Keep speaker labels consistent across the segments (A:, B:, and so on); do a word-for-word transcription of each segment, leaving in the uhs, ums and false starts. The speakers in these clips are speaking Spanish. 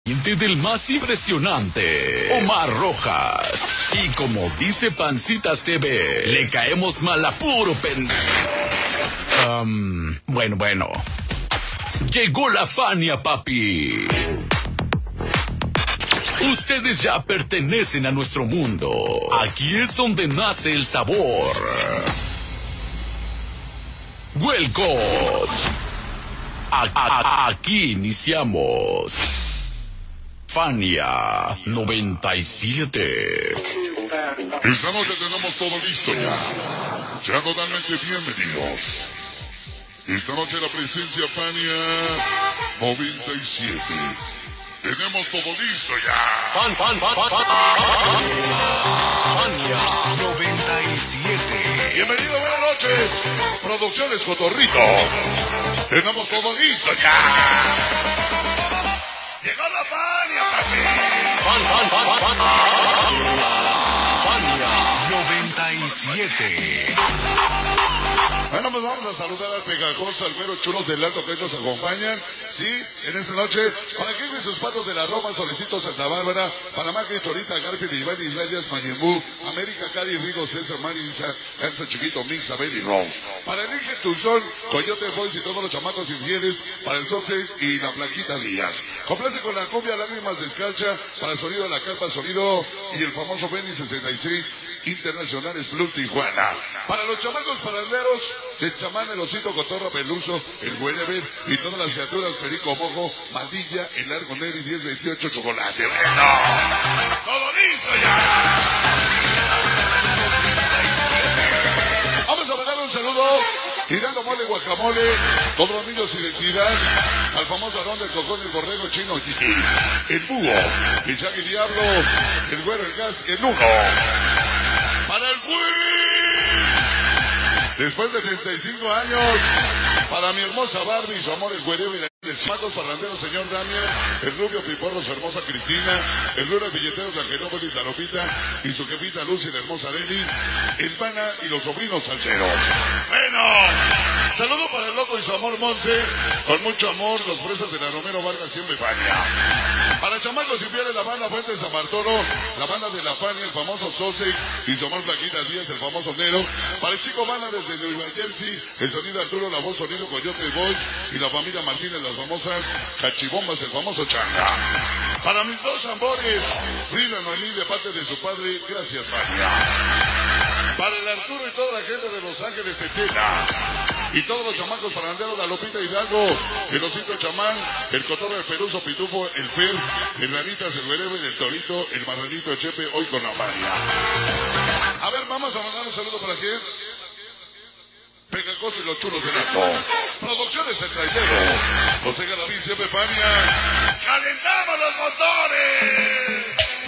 A: Del más impresionante, Omar Rojas. Y como dice Pancitas T V, le caemos mal a puro pen... Um, bueno, bueno. Llegó la Fania, papi. Ustedes ya pertenecen a nuestro mundo. Aquí es donde nace el sabor. Welcome. A a aquí iniciamos. Fania noventa y siete.
B: Esta noche tenemos todo listo ya. Sean totalmente bienvenidos. Esta noche la presencia Fania noventa y siete. Tenemos todo listo ya.
A: Fan, fan, fan, fan, fan. Fania noventa y siete.
B: Bienvenido, buenas noches. Producciones Cotorrito. Tenemos todo listo ya. Llegó la Fania, papi.
A: Fan, fan, fan, fan, fan. Fania noventa y siete.
B: Bueno, pues vamos a saludar al pegajoso, al güero chulos del alto que nos acompañan, sí, en esta noche, para que sus patos de la Roma, Solicito, Santa Bárbara, Panamá, Chorita, Garfield, Iván, Islandias, Mayembú, América, Cari, Rigo, César, Marisa, Cansa, Chiquito, Mix, Abel y Rose. Para el Inge Tuzón, Coyote Boys y todos los chamacos infieles, para el Soxex y la Plaquita Díaz. Complace con la cumbia Lágrimas de Escarcha, para el sonido de la carpa, sonido y el famoso Benny sesenta y seis Internacionales Plus Tijuana. Para los chamacos paranderos, el chamán, el osito, cotorra, peluso, el wherever y todas las criaturas, perico, mojo, madilla, el argonero y diez veintiocho chocolate. Bueno, todo listo ya. Vamos a mandar un saludo, tirando mole, guacamole, todos los niños identidad, al famoso Arón del Cojón, el borrego chino, el búho, el Shaggy Diablo, el güero, el gas, el uno. Para el güey. Después de treinta y cinco años, para mi hermosa Barbie y su amor es güerero, el chamacos parranderos, señor Damián, el rubio piporro, su hermosa Cristina, el rubio billeteros de Angelópolis, la Lopita y su jefita Lucy, la hermosa Arely, el pana y los sobrinos salseros. Bueno, saludo para el loco y su amor Monse, con mucho amor, los fresas de la Romero Vargas siempre Fania. Para chamacos infieles, la banda Fuentes San Bartolo, la banda de la Fania, el famoso Sosek y su amor Flaquita Díaz, el famoso Nero. Para el chico Bana desde Nueva Jersey, el sonido Arturo, la voz sonido Coyote Boys y la familia Martínez, las famosas cachibombas, el famoso Changa. Para mis dos ambores, Frida Noemí de parte de su padre, gracias Fania. Para el Arturo y toda la gente de Los Ángeles de Tela. Y todos los chamacos paranderos, la Lopita Hidalgo, el osito chamán, el cotorro, el peluso, pitufo, el fer, el ranitas, el wherever, el torito, el marranito, el chepe, hoy con la Fania. A ver, vamos a mandar un saludo para quién. Pegajoso y los chulos del alto. Producciones El Traidero. José Galaví, siempre Fania. ¡Calentamos los motores!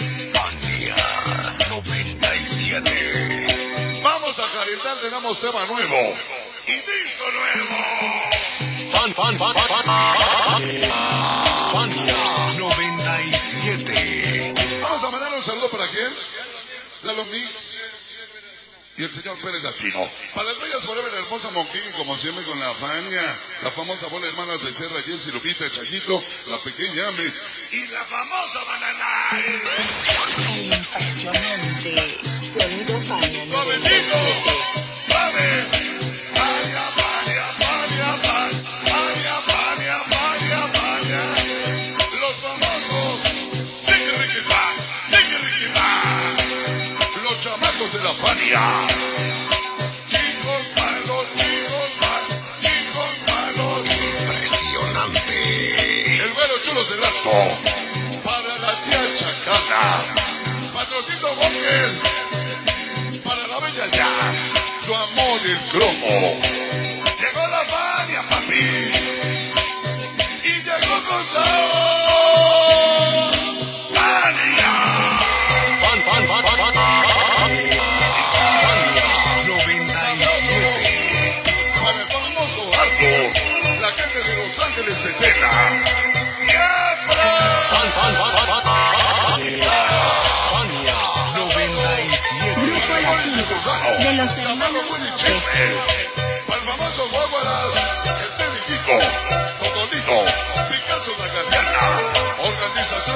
A: Fania noventa y siete.
B: Vamos a calentar, le damos tema nuevo. Y disco nuevo.
A: Fan, fan, fan, fan, fan. Fania noventa y siete.
B: Vamos a mandar un saludo para quién. Lalo Mix. Y el señor Pérez Latino. Para las bellas forever, la hermosa Monquín, como siempre con la Fania, la famosa bola hermana de Serra, Jessy, Lupita, Chayito, la pequeña Ame y la famosa Banana.
C: Impresionante. Sonido Fania.
B: Suavecito, suave. Fania, Fania, Fania, Fania, Fania, Fania, Fania. Los famosos. Sigue Ricky Pan, sigue Ricky Pan. Los chamacos de la Fania. Chicos malos, chicos malos, chicos malos.
A: Impresionante.
B: El güero chulos del alto. Para la tía Chacana. Patrocito Walker. Para la bella Jazz. Su amor es cromo. Llegó la Fania, papi. Y llegó con sabor. Fania.
A: Fan, fan, fan, fan, fan.
B: La gente de Los Ángeles de Tela. Siempre.
A: Fan, fan, fan, fan, fan. Fania noventa y siete.
C: Grupo Latino de los hermanos López.
B: Para el famoso Guaguaras, el Teddy Kiko, Totolito, Picasso La Galeana, Organización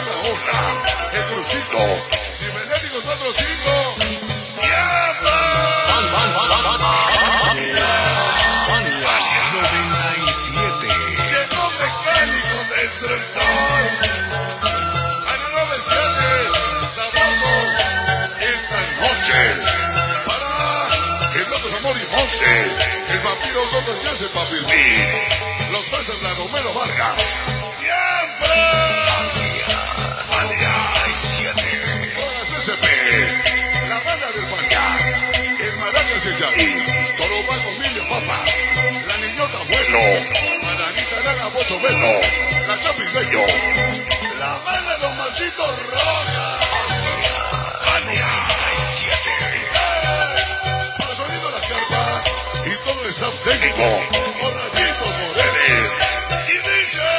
B: Para el Loco Amor y Monse. El vampiro Gómez que hace Papirmín. Los peces de Romero Vargas. ¡Siempre! Fania. Todas S P. La banda del Fania. El Maracas y el Yaí. Toro Bajo Emilio Papas. La Niñota Abuelo. Maranita Lana Bocho Beto. La Chapis Bello. La banda de los Marcitos Rojas. Fania. Para el sonido de la carpa. Y todo el staff técnico. Borrachitos Moreles. Y dice.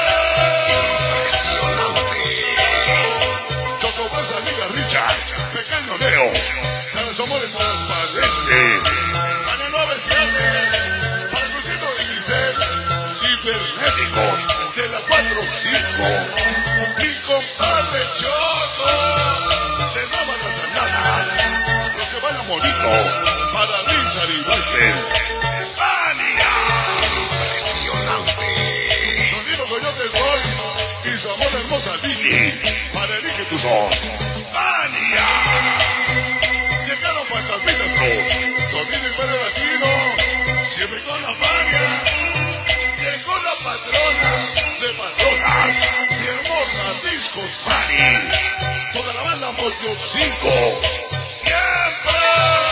B: Chocobras amiga Richard. Pequeño Leo. Sabes amores transparente. Para nueve siete. Para Crucito y Grisel. Cibernéticos. De la cuatro cinco. Mi compadre Choco. De Nueva las Anadas. Los que van a Monito. Para Richard y Walter. Fania. Impresionante. Sonido Coyotes Boys. Y su amor hermosa Vicky. Para Elige tus ojos. Fania. Llegaron Fantasmitas Cruz. Sonido Imperio Latino. Siempre con la Fania. Llegó la patrona de patronas. Y hermosa Discos Fanny. Toda la banda Moyo cinco. Siempre.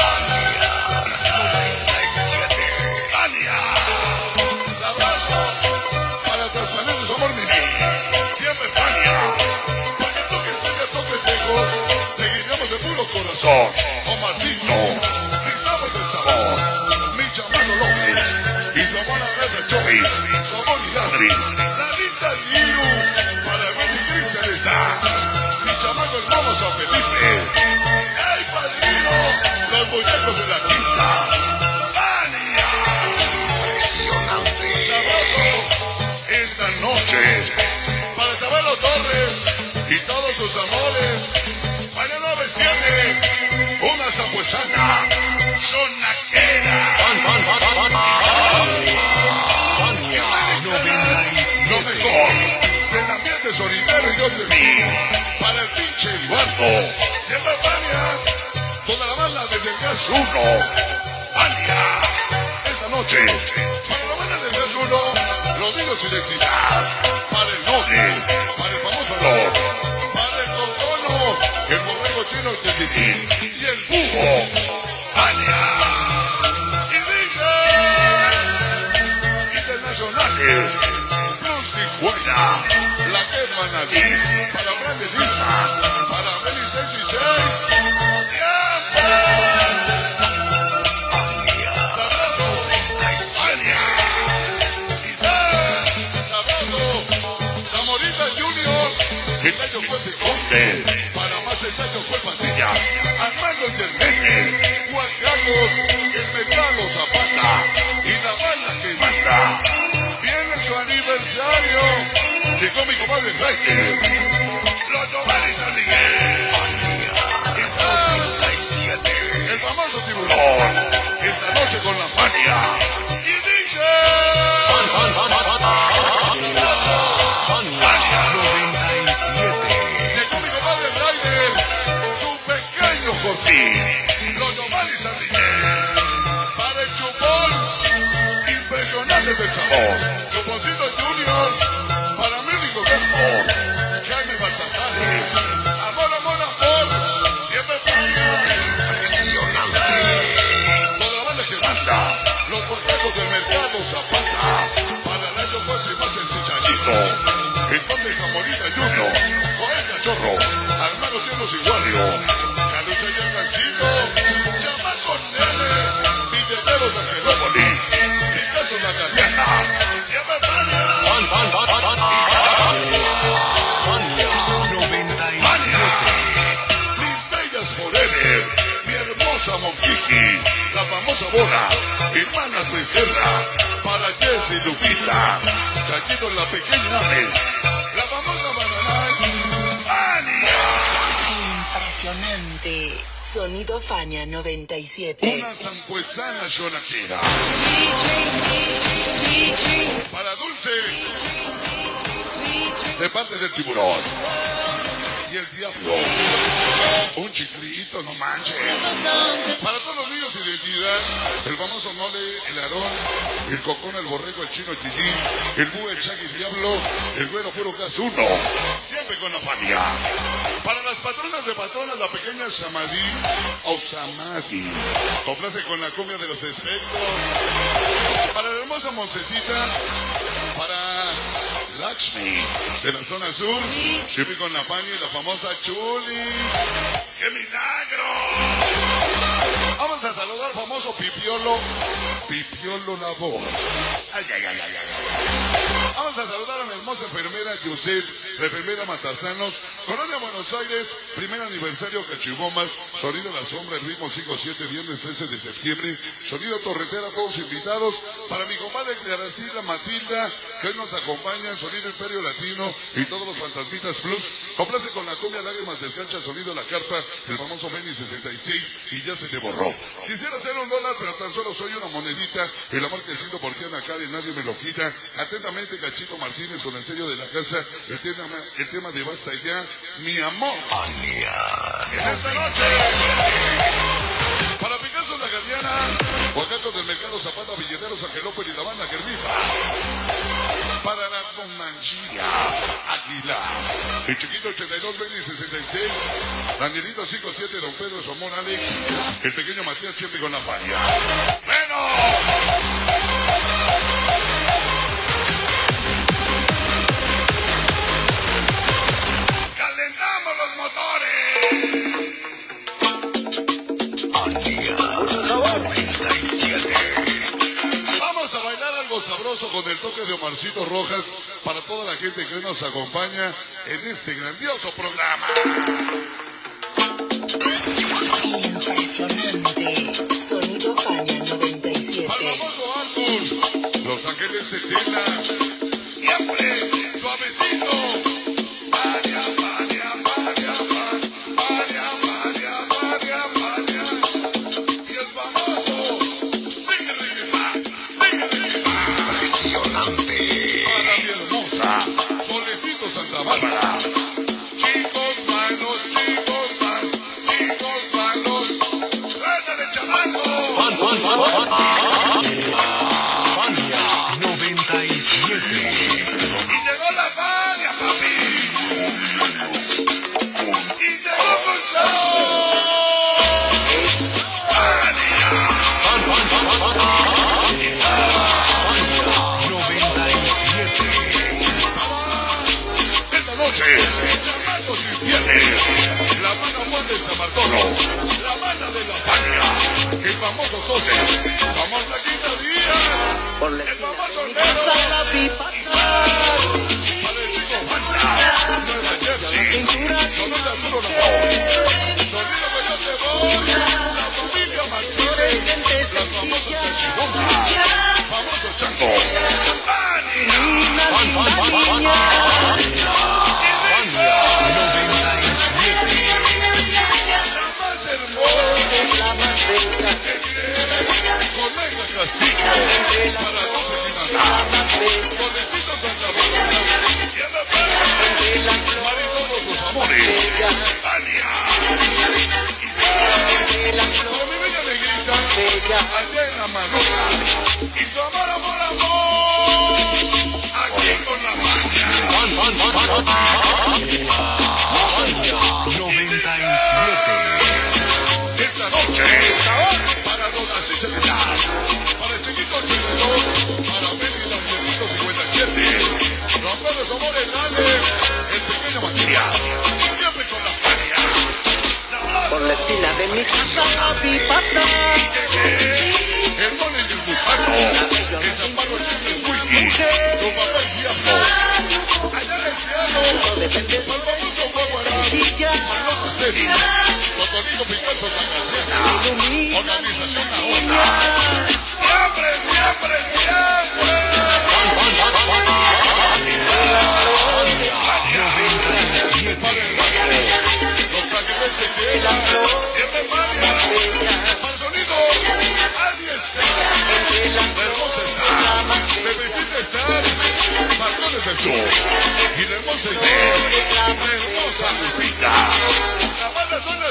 B: Fania. Sabroso. Para transparentes amor mi siempre Fania. Para que toques ella, toques lejos. Te guiamos de puro corazón. Omarcito. Rizamos del sabor. Mi chamano López. Y su amor a Gracia Chovis. Su amor y Adri. La linda Liru. Para Betty Cristian está. Mi chamano el mono San Felipe. ¡Ey, padrino! Los muñecos de la quinta. ¡Fania! Impresionante. Esta noche. Para Chabelo Torres. Y todos sus amores. Fania nueve siete. Una zapuesana. Sonaquera. Lo mejor del ambiente solitario y Dios de mí. Para el pinche Eduardo. Siempre Fania. Toda la banda desde el Gas uno. Fania. Esta noche. Para la banda del Gas uno. Los niños sin identidad. Para el Noble. Para el famoso Lord. Para el Cocono. El borrego chino el Tetitín. Y el Búho. Fania. Y dice. Internacionales. Tijuana, la que Manalís, para Brandon Lisa, para Beli seis y seis, siempre. Sabroso, Fania, Isaac, Sabroso, Zamorita Junior, el Tayo Juez y Conde, para más de Tayo Juez Patilla, Armando y el Nene, Juan Carlos, el Mercado Zapata, y la bala que manda. Su aniversario. Llegó mi compadre Raiter. Los Giovanni San Miguel. El famoso tiburón. Esta noche con la Fania. Y dice. Llegó mi compadre Raiter. Su pequeño Cortín. Los Giovanni San Miguel. Para el chupón. Impresionante del sabor. Chuponcito Junior, para mi único amor, Jaime Baltasares, amor, amor, amor, siempre Fania. Impresionante. Toda la banda que manda, los borregos del mercado Zapata, para el año pues y más del Chicharito, el conde Zamorita Junior, Joel Cachorro, Armando Tiernos Igualio, Calucha y el Gancito, Chamaco Nene, Billeteros de Angelópolis, Picasso la Galeana, siempre Fania. Fan, fan, fan, fan, fan. Fania noventa y siete. Mis bellas forever, mi hermosa Monfiki, la famosa Bola, hermanas Becerra, para Jessy y Lupita, Chayito la pequeña Abel, la famosa Bananás, Fania.
D: Impresionante. Sonido Fania noventa y siete.
B: Una zampuesana Jonajera. Para Dulce. De parte del tiburón. Y el diablo. Un chiclito, no manches. Para todos los niños, identidad. El famoso Mole, el Aarón, el Cocón, el Borrego, el Chino, el Tillín, el Búho, el Chagui, el Diablo, el Güero Puro Gas uno. Siempre con la familia. Para las patronas de patronas, la pequeña Samadí o Samadí. Complace con la cumbia de los espectros. Para la hermosa Moncecita. Para Lakshmi de la zona sur. Siempre con la Fanny y la famosa Chuli. ¡Qué milagro! Vamos a saludar al famoso Pipiolo. Pipiolo la voz. Ay, ay, ay, ay, ay. Vamos a saludar a la hermosa enfermera Yusef, la enfermera Matasanos, Colonia Buenos Aires, primer aniversario Cachibomas, sonido La Sombra, el ritmo cinco siete, viernes trece de septiembre, sonido Torretera, todos invitados. Para mi comadre Claracila Matilda, que hoy nos acompaña, sonido Imperio Latino y todos los Fantasmitas Plus. Complace con la cumbia Lágrimas Descancha, sonido La Carpa, el famoso Benny sesenta y seis, y ya se te borró. Quisiera hacer un dólar, pero tan solo soy una monedita. El amor que siento por ti, Ana Karen, nadie me lo quita. Atentamente, Cachito Martínez, con el sello de la casa. El tema, el tema de Basta Ya, mi amor. En esta noche. Para Picasso La Guardiana, Huacatos del Mercado Zapata, Villeteros, Angelópolis y la banda que rifa. Para la Comanchilla, Águila, el Chiquito ochenta y dos, Benny sesenta y seis, Danielito cincuenta y siete, Don Pedro Somón, Alex, el pequeño Matías siempre con la falla. ¡Bueno! ¡Calentamos los motores! noventa y siete. Vamos a bailar algo sabroso con el toque de Omarcito Rojas para toda la gente que hoy nos acompaña en este grandioso programa.
D: Impresionante. Sonido Fania noventa y siete.
B: Al famoso álbum Los Ángeles de Tela, siempre suavecito. María, María, María, María, María, María, María. Y el famoso Sigue, Sigue, impresionante. Para mi hermosa Solecito Santa Bárbara. Chicos malos, chicos malos, chicos malos. ¡Suéltale, chamaco!
A: Fan, fan, fan, fan. Fania noventa y siete.
B: Y llegó la Fania, papi. Y llegó con show. Fania.
A: Fan, fan, fan, fan. Fania noventa y siete.
B: Esta noche, chamacos infieles, la banda Juan de San Bartolo, la banda de la Fania, el famoso Sose, vamos la quinta día, el famoso Nero, para el chico Juana, Nueva Jersey, sonido Arturo La Voz, sonido Coyote Boy, la familia Martínez, las famosas Cachibomas, famoso Chango,
A: Fan, fan, fan, fan. Fania noventa y siete.
B: la más hermosa,
C: La más bella,
B: con Mega Castillo, para no se quitan, Solecito Santa Bárbara, Tierra Plana, Marito sus amores, Fania, con mi bella negrita, allá en la Manota, y su amor, amor, amor, aquí con la Fania.
A: Fan, fan, fan, fan. Fania noventa y siete.
B: Esta noche, para Dona Cichelita, para el Chiquito ochenta y dos, para Meli y Danielito cincuenta y siete, Don Pedro Somores, dale, el pequeño Matías, siempre con la Fania.
C: por la esquina de mi casa la vi pasar.
B: El Mole y el Gusano, el Zapato Chile Squeaky, su papá el Diablo, allá en el cielo, el famoso Guaguarán, Maloco Steady, Totonito Picasso La Caldera, Organización La Onda, siempre, siempre, siempre. Para el radio, Los Ángeles de Tela, siempre Fania, para el sonido, Adiós está, la hermosa está, Bebecita está, Marcones del Sur, y la hermosa Ide, la hermosa Lupita, la banda son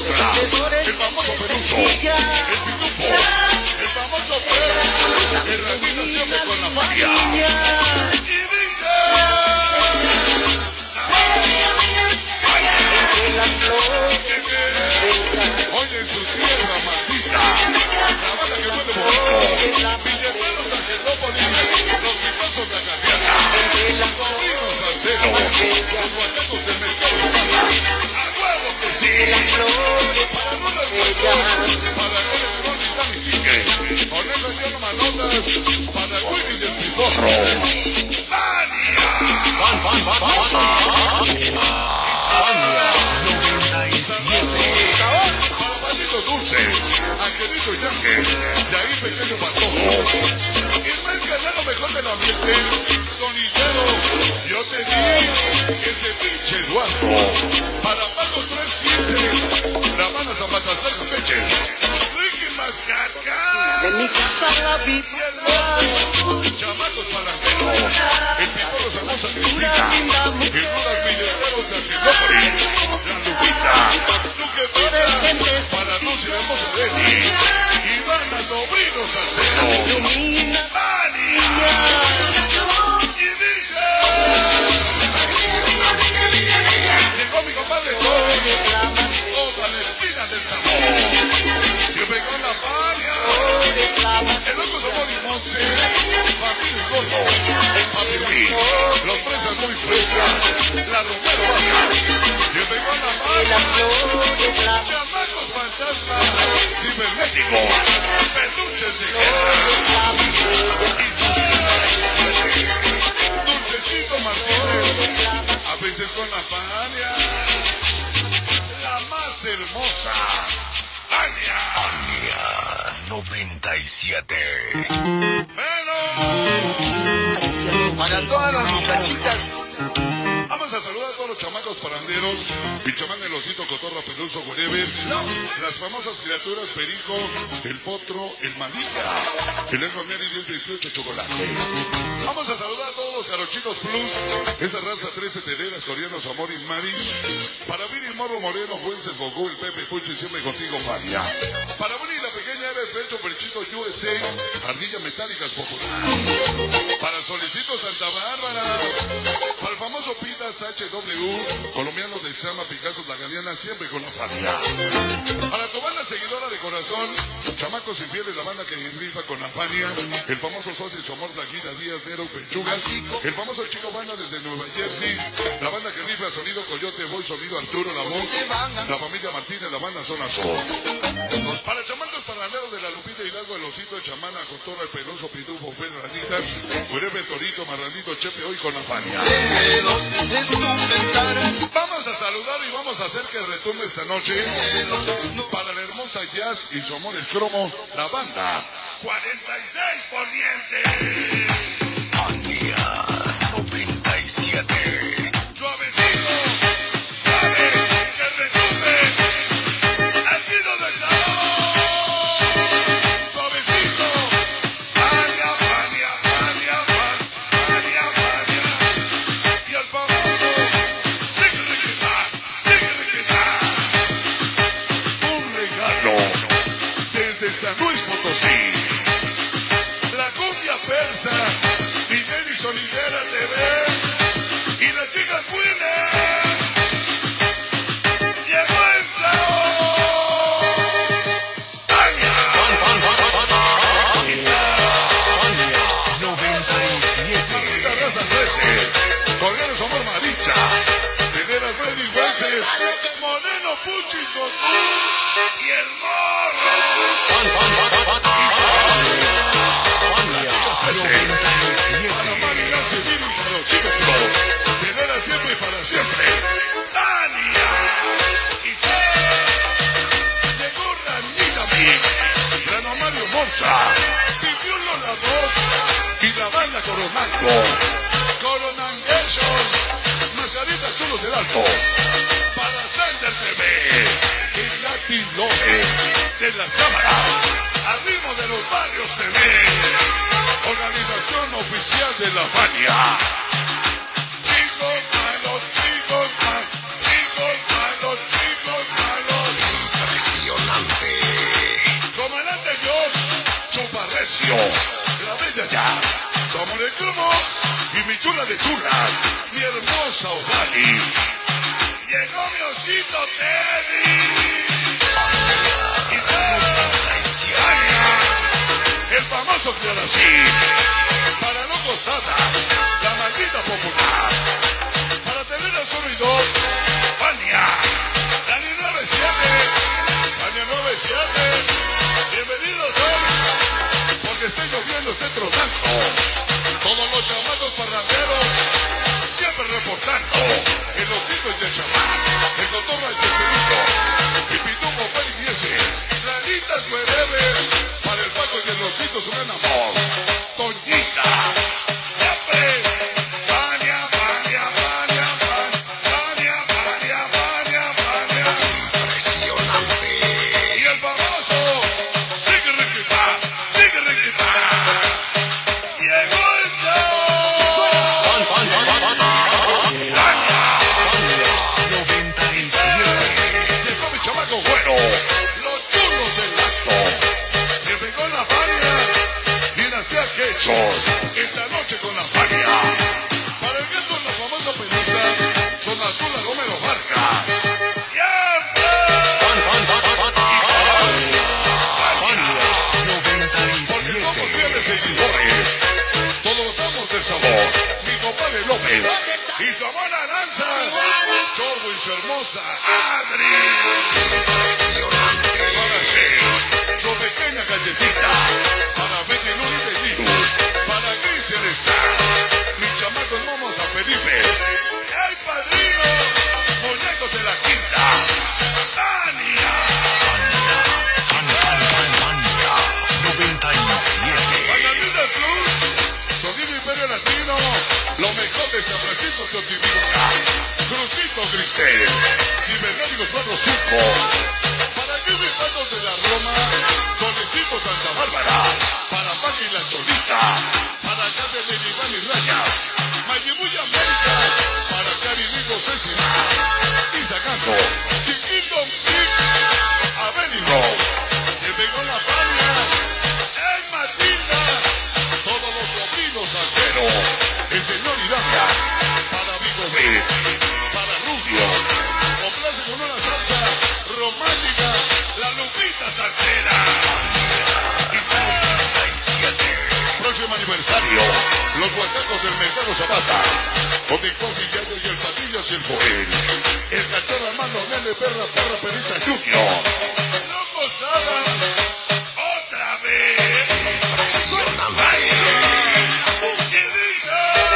B: otra. El famoso Peluso, el Pitufo, el famoso Pedro, el ratito siempre con la Fania. Y dice... Oye, en su tierra maldita, la banda que huele bonito, Villebuenos de Angelópolis, los pitosos de Acatiana, los sobrinos Salcedo, los guatecos del mercado Zapata, a huevo que sí, para no las huevos, para no le grón y Dani Quique, con el relleno manotas, para Willy del Piporro, ¡Mania!
A: Fan, fan, fan, fan,
B: Dulces, Angelito Yanque, de ahí pequeño patojo. Ismael Canelo, mejor del ambiente, sonidero. Yo te di ese pinche Eduardo. Para Pagos tres quince, la banda Zapata Salga Peche. Ricky Mascasca.
E: De mi casa la vida.
B: Y el monstruo, chamacos palanqueros. El Piporro Samosa Cristina. Y unos billeteros de Angelópolis. La Lupita, su jefita. Para Lucy la hermosa Betty. Y van a sobrinos Salcedo. ¡Mania! Y dice... Llegó mi compadre Torres. Toda la esquina del sabor. Siempre con la Fania. El loco somos Limonce. Familia Gordo. Papi Rick. Los fresas muy fresas. La Romero Vargas. Siempre con la Fania. Chamacos fantasmas. Cibernéticos. Peluches de guerra. Dulcecito Martínez. A veces con la Fania. La más hermosa. Fania.
A: Fania noventa y siete.
B: Pero
E: Para todas las muchachitas.
B: vamos a saludar a todos los chamacos paranderos, Bichamán, el osito, cotorra, peluso, wherever, las famosas criaturas Perico, el potro, el manilla, el Erno Miari diez veintiocho chocolate. Vamos a saludar a todos los jarochitos plus, esa raza trece teneras, coreanos, Amoris, Maris, para Viri, Morro, Moreno, Juences, Gogó, el Pepe, Pucho y siempre contigo, Fania. Para Viri, la pequeña Eve, Fecho, Perchito, U S A, Ardilla Metálicas Popular. Para Solicito Santa Bárbara, para el famoso Pitas H W, colombiano de Sama, Picasso, la Galeana, siempre con la Fania. Para tu banda seguidora de corazón, chamacos infieles, la banda que rifa con la Fania, el famoso socio su amor, Daguida Díaz, Nero, Pechugas, el famoso Chico Banda desde Nueva Jersey, la banda que rifa sonido Coyote Boy, sonido Arturo, la voz, la familia Martínez, la banda Zona Sur. Para chamacos paranderos de la Lupita Hidalgo, el osito de Chamana, Cotorra, el Peloso, Pitufo, Fede, Ranitas, Wherever, Torito, Marranito, Chepe, hoy con la Fania. Vamos a saludar y vamos a hacer que retumbe esta noche para la hermosa Jazz y su amor es cromo, la banda cuarenta y seis Poniente.
A: Fania noventa y siete.
B: Suavecito, suave, que retumbe el nido del sabor. Suavecito, Fania, Fania, Fania, Fania, Fania. Y el famoso un regalo desde San Luis Potosí. La cumbia persa, Miguel y Solidera T V y las chicas Winner. Llegó el sabor. ¡Fania!
A: noventa y siete.
B: La raza trece, Colgares Amor Maritza, Teneras Freddy Jueces, Moreno Puchis Gotú y el Morro. Para María Civil y para los chicos todos, Teneras siempre y para siempre. Tania y sí, llegó Ranita Mix, Gran Mario Morza, Pipiulo la voz y la banda Coronando. Coronanguesos, Mascaritas Chulos del Alto, para Sender T V, y Latin Love, de las cámaras, al ritmo de los barrios T V, organización oficial de la Fania. Chicos malos, chicos malos, chicos malos, chicos malos, Chesio, la bella Jazz, somos el grupo y mi chula de chulas, mi hermosa Odalis. Llegó mi osito Teddy. Y el famoso Cloracín, para no gozada, la maldita popular, para tener a solo y dos, Fania, Dani nueve siete, Fania nueve siete, bienvenidos hoy, porque estoy lloviendo, estoy trotando, todos los chamacos parranderos, siempre reportando, en los hijos de chamán, el doctor Rayos Peruso, y Pitumo Felices, Lanitas Wherever, para el Paco y el Rosito, su gran amor, Toñita, siempre, Fania, Fania, Fania, Fania, Fania, Fania, Fania, impresionante, y el famoso, sigue Ricky Pa, sigue Ricky Pa, llegó el show,
A: noventa y siete.
B: llegó mi chamaco bueno, los churros del acto, siempre con la Fania, bien hacia quechos, esta noche con la Fania, para el gueto la famosa pelusa, son azul a Gómez Barca, siempre, porque somos fieles seguidores, todos los amos del sabor, mi compadre López, y su amor Aranza, Chorbo y su hermosa Adri, para Gel, su pequeña galletita, para Betty Luis de Tiru, para Cristian está, mi chamaco Momos a Felipe, y hay padrino, muñecos de la quinta, Tania,
A: noventa y siete.
B: Bananita Cruz, Sonido Imperio Latino, lo mejor de San Francisco Teotihuacán, Crucito Grisel, Cibernéticos cuatro cinco, para Jimmy Patos de la Roma, Solecito Santa Bárbara, para Paqui y la Cholita, para Casa de Iván y Rayas, Mayibuya América, para Cari Rico Césima, Isa Ganso, Chiquito Mix, Abel y Rose, se pegó la Fania, el Matilda, todos los sobrinos salseros, el señor Iralia, para Vigo B, para Rubio, complace con una salsa romántica, la Lupita Salsera. Próximo aniversario, los huacacos del Mercado Zapata, con el Cuasi Yayo y el Patillas y el Joel, el cachorro Armando Nene, Perra, Perra, Perita Junior. No gozada, otra vez.
A: Impresionante.
B: ¿Qué dice?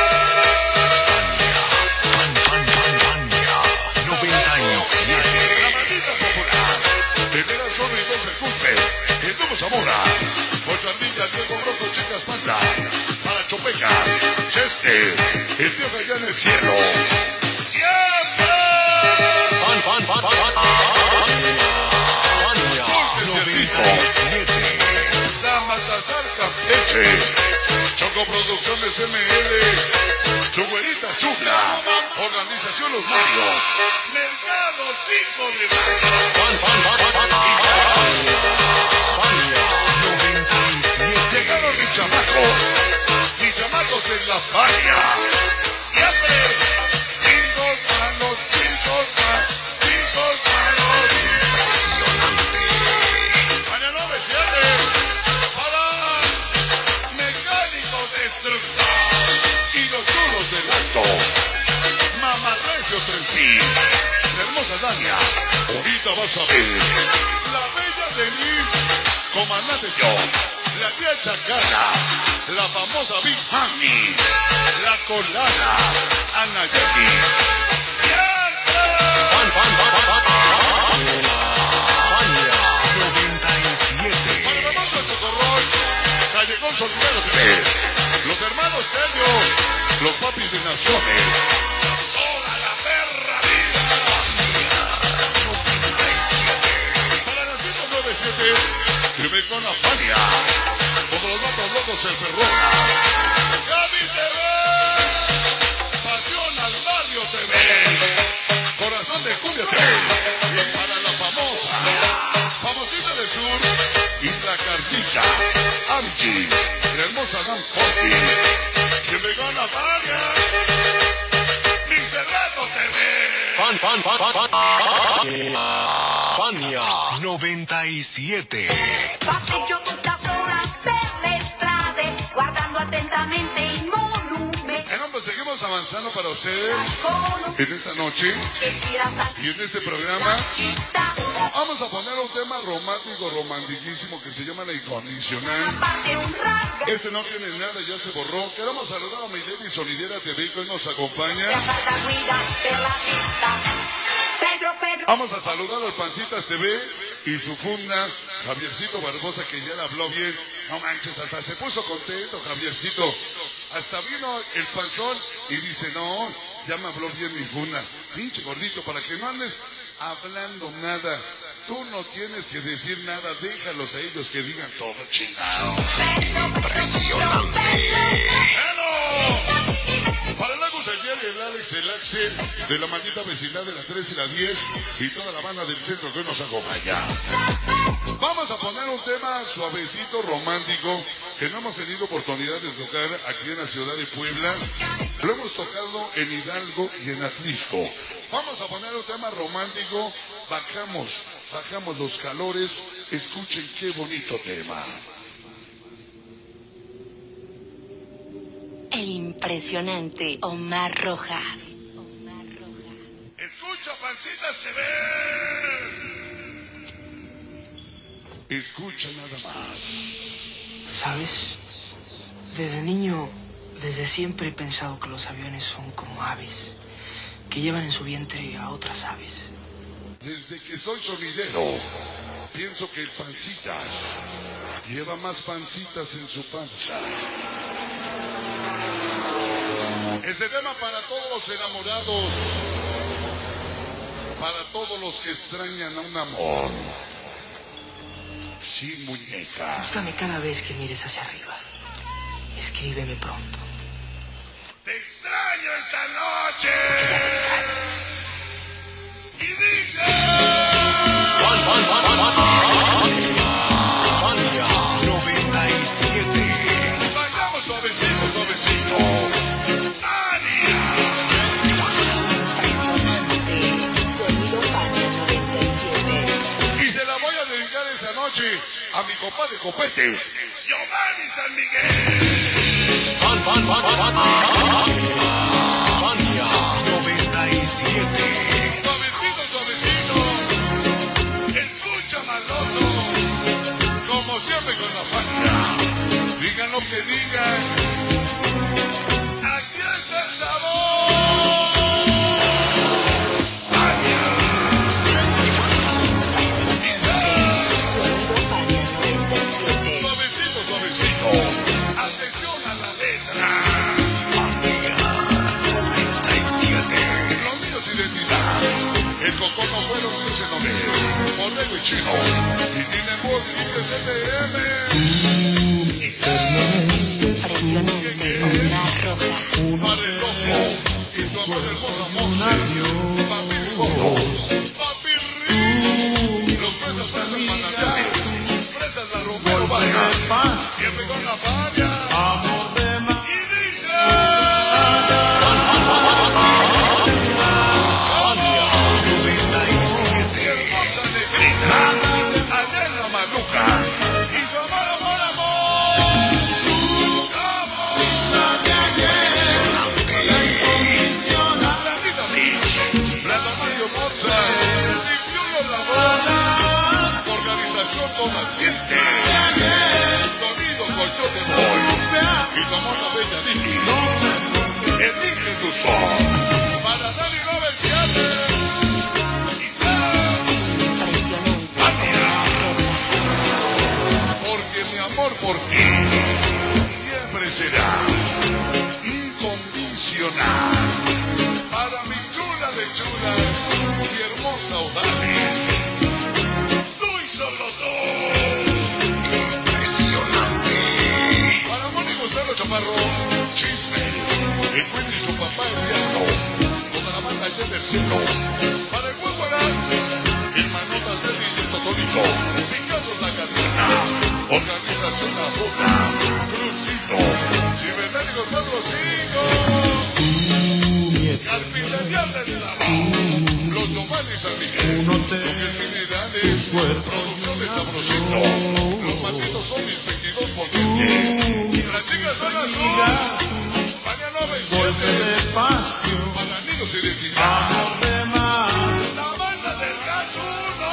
A: noventa y siete.
B: La maldita popular, primera solo y dos el Cuspe, el Dumo Zamora, Pochandilla, Diego Broco, Chicas Panda, para Chopecas, Chester, el tío allá en el cielo, siempre,
A: Fan, fan, fan, fan, fan.
B: Dulces y el Rico, Samatazar Campeche, Choco Producciones M L, su güerita chula, Organización Los Marios, Mercado cinco de Mayo.
A: Fan, fan, fan, fan, fan. noventa y siete.
B: Llegaron mis chamacos, mis chamacos en la Fania, siempre, chicos malos, chicos malos, chicos malos,
A: Impresionante.
B: Fania nueve siete, para Mecánico Destructor, y los chulos del acto, Mamarrecio tres mil, la hermosa Dania, ahorita vas a ver, la bella Denise, Comandante Dios, la tía Chacana, la famosa Big Mami, la colada, Ana Yaki,
A: Fan, fan, fan, fan, fan. noventa y siete.
B: para el famoso Chocorrol, Callejón Soltero T V, los hermanos Telio, los papis de Naciones, toda la perra vida,
A: noventa y siete.
B: para la ciento noventa y siete, que me con la Fania, como los vatos locos el Perrona, Gaby T V, Pasión al Barrio T V, Corazón de Cumbia T V, para la famosa, famosita del sur, y la Carlita, Avicii, la hermosa Dan Forti, quien me gana Fania, mister Reto T V.
A: Fan, fan, fan, fan, fan. Fania noventa y siete.
F: Passeggio tutta sola per le strade, guardando attentamente il monumento.
B: Bueno, pues seguimos avanzando para ustedes en esta noche y en este programa. Vamos a poner un tema romántico, romantiquísimo que se llama La Incondicional. Este no tiene nada, ya se borró. Queremos saludar a Milady Sonidera T V que hoy nos acompaña. Vamos a saludar al Pancitas T V y su funda, Javiercito Barbosa, que ya le habló bien. No manches, hasta se puso contento, Javiercito. Hasta vino el panzón y dice, no, ya me habló bien mi funda. Pinche gordito, para que no andes hablando nada. Tú no tienes que decir nada, déjalos a ellos que digan todo, chingado.
A: Impresionante.
B: ¡Hello! Para el Agus ayer, el Alex, el Axel, de la maldita vecindad de la tres y la diez, y toda la banda del centro que hoy nos acompaña. Vamos a poner un tema suavecito, romántico, que no hemos tenido oportunidad de tocar aquí en la ciudad de Puebla. Lo hemos tocado en Hidalgo y en Atlisco. Vamos a poner un tema romántico. Bajamos, bajamos los calores. Escuchen qué bonito tema.
D: El impresionante Omar Rojas.
B: Escucha, Pancitas T V. Escucha nada más.
G: ¿Sabes? Desde niño, desde siempre he pensado que los aviones son como aves, que llevan en su vientre a otras aves.
B: Desde que soy sonidero, pienso que el Pancitas lleva más pancitas en su panza. Ese tema para todos los enamorados, para todos los que extrañan a un amor. Sí, muñeca.
G: Búscame cada vez que mires hacia arriba. Escríbeme pronto.
B: Te extraño esta noche.
G: Porque ya te extraño.
B: Y dice...
A: Fan, fan, fan, fan, fan. Fania noventa y siete.
B: Bailamos suavecito, suavecito.
D: Impresionante. Sonido Fania noventa y siete.
B: Y se la voy a dedicar esa noche a mi compadre Copetes, Giovanni San Miguel.
A: Fan, fan, fan, fan, fan. Fania noventa y siete.
B: Suavecito, suavecito. Escucha, maloso. Como siempre con la Fania. Digan lo que digan. Aquí está el sabor. Suavecito, suavecito. Atención a la letra.
A: noventa y siete.
B: Los míos identidad. El cocono bueno dice no ve. Borrego y chino. Y tiene voz y es el D M.
D: Impresionante Omar Rojas.
B: Para el loco. Y su amor hermosa Monses. Papi Rigoto. Papi Ri. Los presas, presas manantiales. Presas la Romero Vargas. Siempre con la Fania. Y dice... Hermosa negrita, allá en la maluca, y su amor, amor, amor. Vamos. Blandita Beach, Blanda Mario Mozart, Limpiolo La Voz, Organización Tomas Viente, Sonido Colchón de Boy, y su amor la bella Vicky. Elige tu son, para Dani novecientos siete. Porque mi amor por ti siempre será incondicional. Para mi chula de chulas y hermosa Odalis, tú y solo tú.
A: Impresionante.
B: Para Mónico Gonzalo Chaparro, Chismes, el Queen y su papá el diablo, toda la banda allá del cielo. Para el Huevaras, el Manotas del Guilleto Todito, Picasso la Cadena, Organización La Boca, Crucito, Cibernéticos Patrocinos, Carpintería del Salón, Los Domales San Miguel, Toques Minerales, Producciones Sabrosito, Los Malditos Zombies veintidós por veinte, Las Chicas Son Azul, Fania noventa y siete, para niños identidad, La Banda del Gas uno.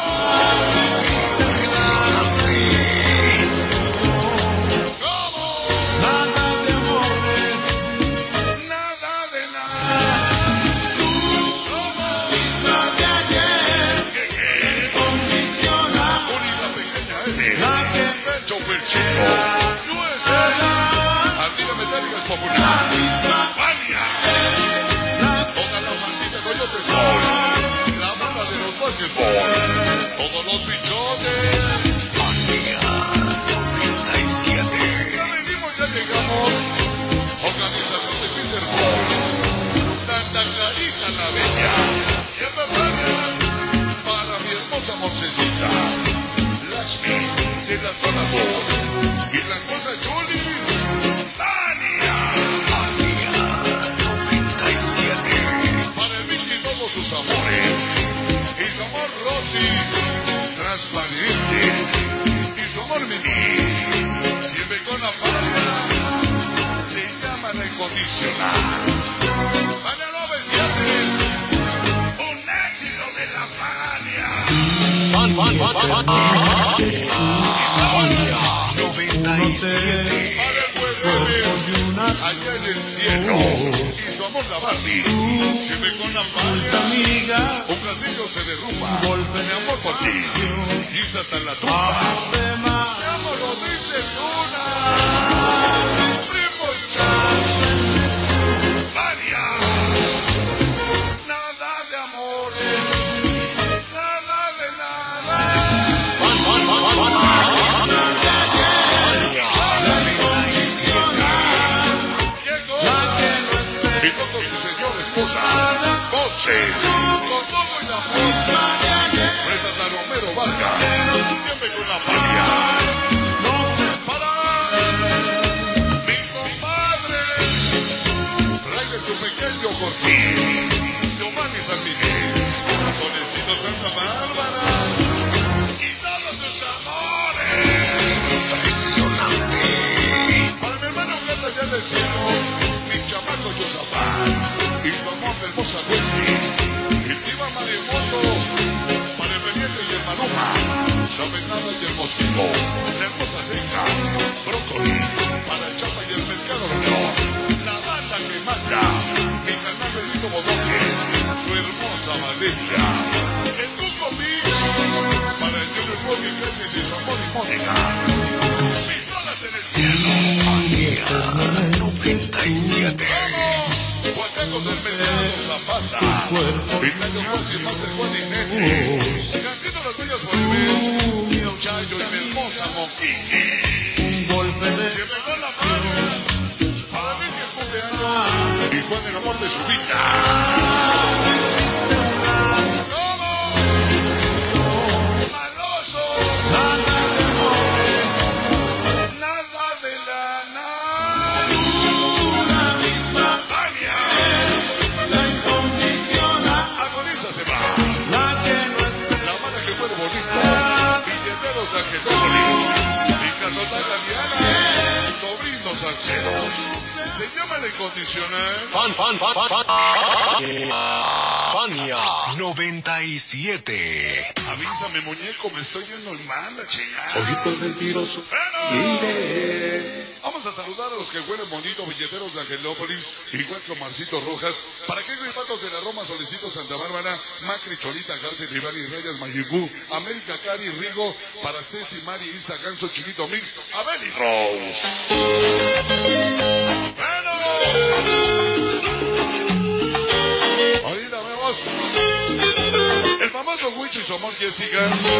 B: U S A, Ardilla Metálicas Popular, Fania, toda la maldita Coyotes Boys, la banda de los Vázquez Boys, todos los bichotes, Fania noventa y siete. Ya venimos, ya llegamos. Organización de Peter Boys, Santa Clarita la Bella, siempre Fania, para mi hermosa Moncecita, Lakshmi de la zona sur y la cosa Chulis, Tania, Tania noventa y siete, para el Vicky y todos sus amores, y su amor Rosy, transparente, y su amor Mimi, siempre con la Fania, se llama la incondicional, Fania noventa y siete, un éxito de la Fania. Fan, fan, fan, fan, fan. noventa y siete. Allá en el cielo. Y su amor la Barbie. Siempre con la Fania. Un castillo se derrumba. Mi amor por ti. Y es hasta la tumba. Mi amor lo dice Luna. Primo y Chas. Fania. Nada de amores. Voces, con todo y la fuerza, presenta Romero Vargas, siempre con la Fania. Para mi compadre, Raider su pequeño Jorge, Giovanni San Miguel, Solecito Santa Bárbara, y todos sus amores. Impresionante. Para mi hermano Gata allá del cielo, mi chamaco Yosafat. Y su amor hermosa Wesley, el Diva Maremoto, para el Reviente y el Maluma, Sabenada y el Mosquito, la hermosa Seca, Brócoli, para el Chapa y el Mercado León, la banda que manda, mi canal Benito Bodoque, su hermosa Valeria, el Cuco Mix, para el Junior Bobby Pérez y su amor y Mónica, pistolas en el cielo, Fania noventa y siete. Huacacos del Mercado Zapata, Pinayo Guasi, más el Juan y Nene, Cancino Las Bellas Volver, Chayo y mi hermosa Moquique, siempre con la Fania, para mí que es cumpleaños, y Juan el amor de su vida. ¿Cómo? Maloso, nada de amores, nada de lana. Se va. La que no es la mala que muere bonito. Billeteros de Angelópolis. Mi casota italiana. Sobrinos salseros. Se llama la incondicional.
A: Fan, fan, fan, fan, fan. Fania noventa y siete.
B: Avísame, muñeco, me estoy yendo mal, la chingada.
H: Ojitos mentirosos.
B: Mire. Vamos a saludar a los que huelen bonito, billeteros de Angelópolis, igual que Omarcito Rojas. ¿Para qué gripatos de la Roma, Solicito Santa Bárbara, Macri, Cholita, Garfi, Rivali, Reyes, Mayigú, América, Cari, Rigo, para Ceci, Mari, Isa, Ganso, Chiquito Mix, Abel y Rose. Bueno. Ahorita vemos el famoso Huicho y su amor Jessica.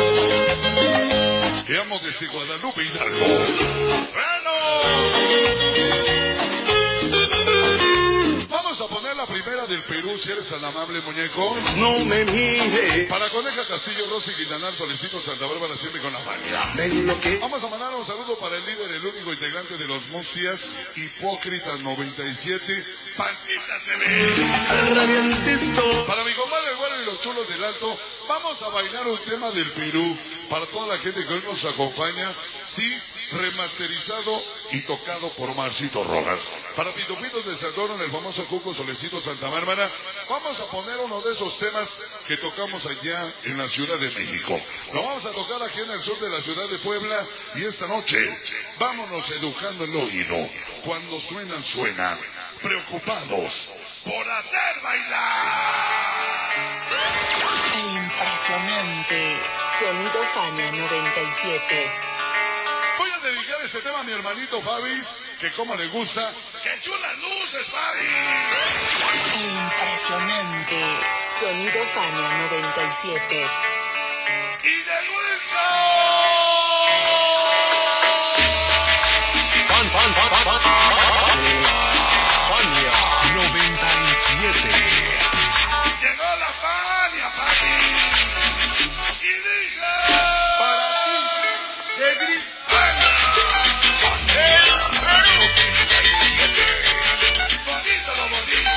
B: Que amo desde Guadalupe Hidalgo. Bueno. Vamos a poner la primera del Perú, si eres tan amable, muñecos.
E: No me mire.
B: Para Coneja Castillo, Rosy Quintanar, solicito Santa Bárbara siempre con la banda.
E: Ven lo que.
B: Vamos a mandar un saludo para el líder, el único integrante de los Mustias, Hipócritas noventa y siete, Pancitas de B.
E: Al radiante sol.
B: Para mi compadre el güero y los chulos del Alto, vamos a bailar un tema del Perú. Para toda la gente que hoy nos acompaña, sí, remasterizado y tocado por Marcito Rojas. Para Pitupitos de Santoro, en el famoso Cuco Solecito Santa Bárbara, vamos a poner uno de esos temas que tocamos allá en la Ciudad de México. Lo vamos a tocar aquí en el sur de la ciudad de Puebla, y esta noche vámonos educando el oído. Cuando suenan, suenan, preocupados por hacer bailar.
D: El impresionante sonido Fania noventa y siete.
B: Voy a dedicar este tema a mi hermanito Fabis, que como le gusta, ¡que chulas luces, Fabi!
D: El impresionante sonido Fania noventa y siete.
B: ¡Y de Wilson!
A: Fan, fan, fan, fan, fan. Fania noventa y siete.
B: Llegó la Fania, papi. Y dice...
E: Para ti. De gris.
A: noventa y siete.
B: Bonito lo bonito.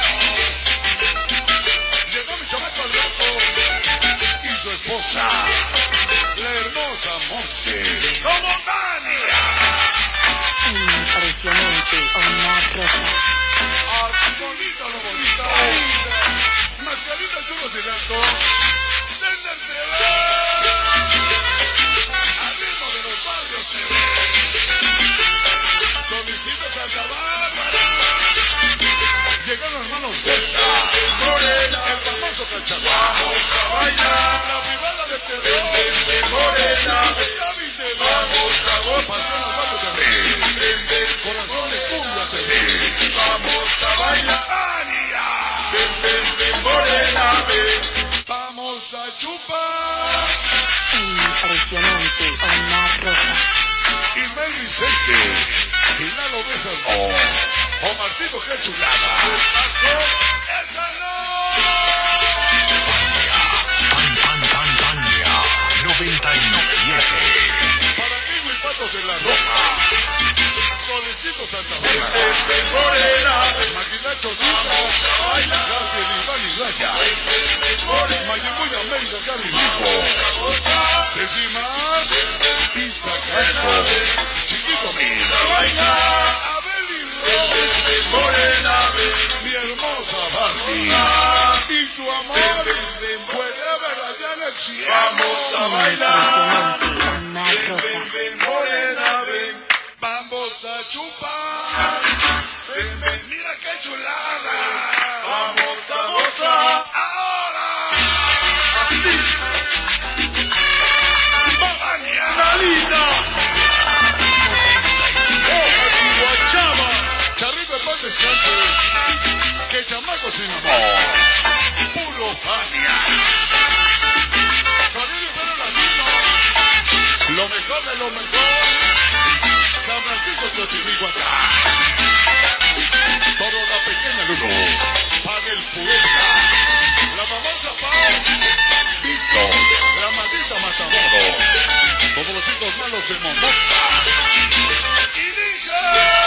B: Llegó mi chamaco al loco y su esposa, la hermosa Monse. ¡Como Fania!
D: El impresionante Omar Rojas.
B: Así bonito lo bonito. Mascarita chulos del alto. Sender se ve. Al ritmo de los barrios se ve. Solicito Santa Bárbara. Llegaron hermanos Delta. Morena. El famoso Cachagua. Vamos a bailar. La privada de terror. Morena. Gaby de vamos a gozar. Pasión al barrio de Rey. Corazón de cumbia de Rey. Vamos a bailar. ¡Ania! Morena. Vamos a chupar.
D: El impresionante Omar Rojas.
B: Ismael Vicente. Y Lalo Besas. Oh. Omarcito, qué chulada. ¡Esa no!
A: Fan, fan, fan, Fania noventa y siete.
B: Para Kiko y Patos de la Roja. Solecito Santa Bárbara. Maquilacho Nita. Gabriel Iván y Raya. Mayimbuya América, Gary Rico. Ceci Mar. Isa Canso. Chiquito Mil. Abel y Rose. Mi hermosa Barbie. Y su amor. Wherever allá en el cielo. Vamos a
D: El impresionante Omar Rojas.
B: Vamos a chupar. Mira qué chulada. Vamos a gozar. Ahora. Fania. Charrito de paz descanse. Que chamaco sin amor. Puro Fania. Sonido y bueno latino. Lo mejor de lo mejor. San Francisco Teotihuacán. Todo la pequeña Luno. Para el Pureza. La famosa Pau. Vito. La maldita Matamoros. Como los chicos malos de Momosta. Y dice...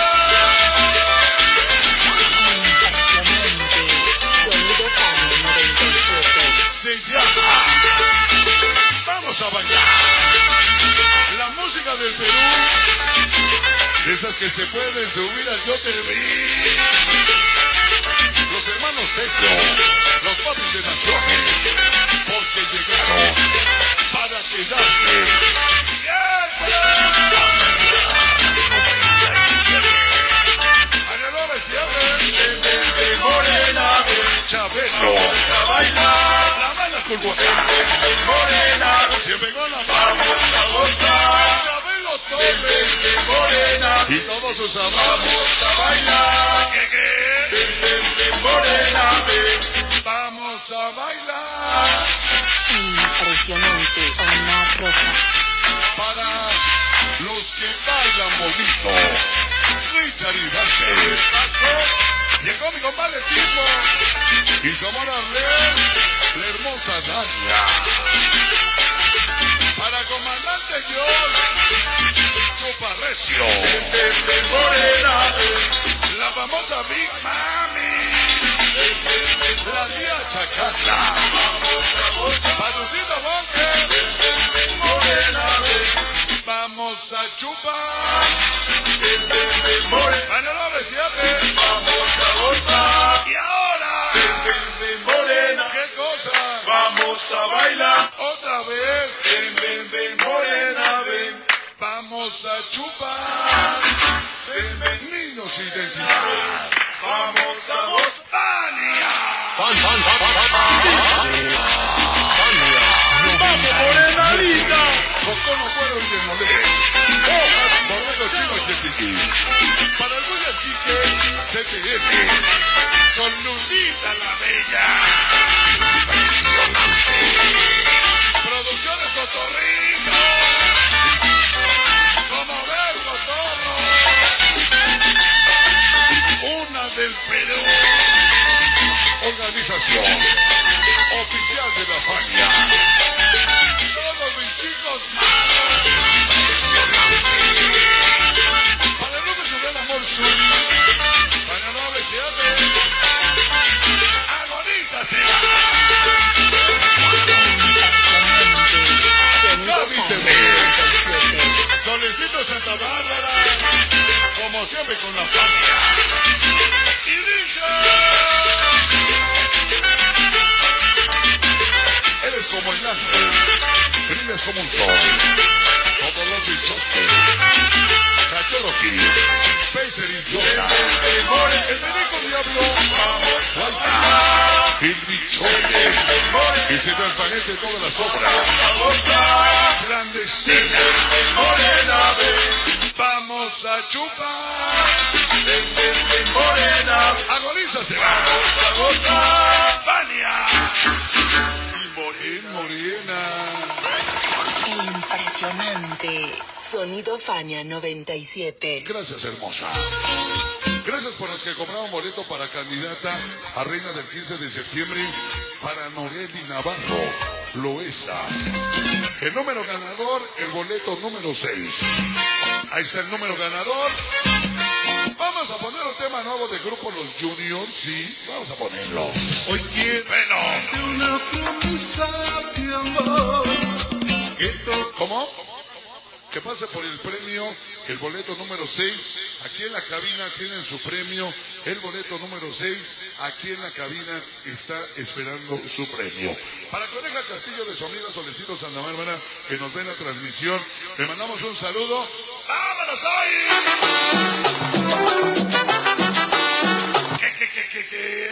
D: Sonido Fania noventa y siete.
B: Se llama Vamos a bailar. La música del Perú. Esas que se pueden subir al Yo Te Vi. Los hermanos Teco. Los papis de naciones. Porque llegaron para quedarse. Chabelo, la banda Culhuacán, siempre con la vamos a gozar. Chabelo Torres, y todos sus amigos, vamos a bailar. Vamos a bailar.
D: Impresionante Omar Rojas.
B: Para los que bailan bonito, Richard y Vázquez. Llegó mi compadre Tipo y su amor Arlene, la hermosa Dania. Para comandante Dios, Chupa Recio. La famosa Big Mami. La tía Chacata. Paducito Bunker. Vamos a chupar. Bueno, no me siete.
E: Vamos a gozar.
B: Y ahora.
E: Morena.
B: ¿Qué cosa?
E: Vamos a bailar.
B: Otra vez.
E: Ven, ven, ven, morena, ven.
B: Vamos a chupar.
E: Ven, ven,
B: Niños sin densidad.
E: vamos a gozar.
B: ¡Fania!
A: Fan, fan, fan, fan, fan.
E: Morena linda.
B: Coco no puedo ir de moleste. Borrego chino y Tiki. Para el Bulla Tique, C T F. Son Lulita la Bella. Producciones Cotorrito. Como ves, Cotorro. Una del Perú. Organización oficial de la Fania. Todos mis chicos malos. Para el número del amor suyo. Para no siete. Agonízase. Gaby T V. Solicito Santa Bárbara. Como siempre con la Fania. Y dice. Eres como el ángel, brillas como un sol. Todos los bichostes, Cachorro Kid, Pacer Idiota, el Menico Diablo, Guayta, el Bichote, y se transparente todas las obras. Clandestina, vamos a chupar. Agonízase, vamos a gozar. Fania. Morena.
D: El impresionante Sonido Fania noventa y siete.
B: Gracias, hermosa. Gracias por los que compraron boleto para candidata a reina del quince de septiembre para Noreli Navarro, Loesa. El número ganador, el boleto número seis. Ahí está el número ganador. Vamos a poner un tema nuevo de grupo Los Juniors, sí, vamos a ponerlo.
E: Hoy quiero
B: Bueno,
E: una promesa de amor. Que to-
B: ¿cómo? Que pase por el premio, el boleto número seis. Aquí en la cabina tienen su premio. El boleto número seis, aquí en la cabina está esperando su premio. Para Coneja Castillo de su amiga Solecito Santa Bárbara, que nos ve en la transmisión, le mandamos un saludo. ¡Vámonos hoy! ¿Qué, qué, qué, qué, qué?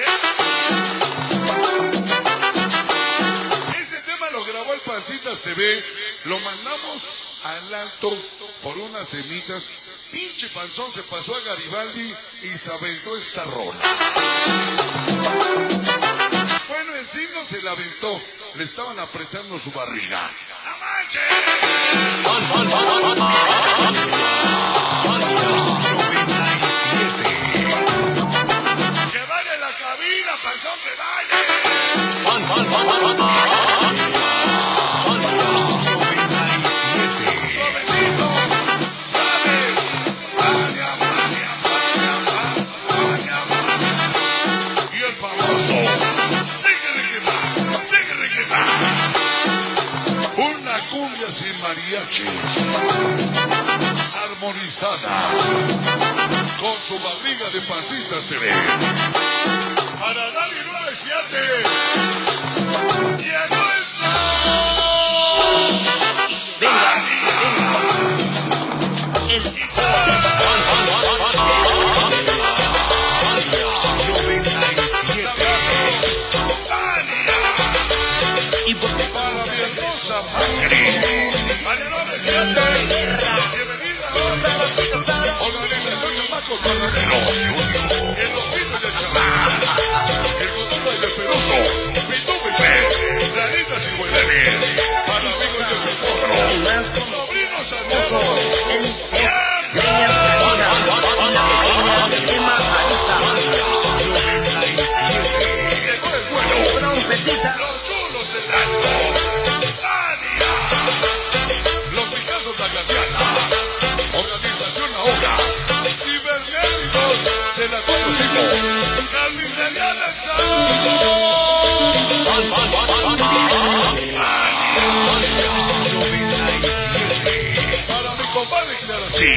B: Este tema lo grabó el Pancitas T V. Lo mandamos al alto por unas semitas. Pinche panzón se pasó a Garibaldi y se aventó esta rola. Bueno, en sí no se la aventó, le estaban apretando su barriga. ¡No manches!
A: Fan, fan, fan, fan, fan.
B: ¡Que vaya la cabina, panzón, que vaya!
A: Fan, fan, fan, fan, fan.
B: ¡Suavecito! ¡Sale! ¡Vaya, vaya, vaya, vaya, vaya! Y el famoso. ¡Síguele que va! ¡Síguele que va! Una cumbia sin mariachis. Armonizada. Con su barriga de Pancitas T V. Para Dani nueve siete. Llegó el show. Dani.
G: El y porque
B: Para mi hermosa Macri. Dani nueve siete. Bienvenida. Organización de Macos Barraneros. El Osito y el Chaval. El Godorra y el Peroso. Pitú, Pipe.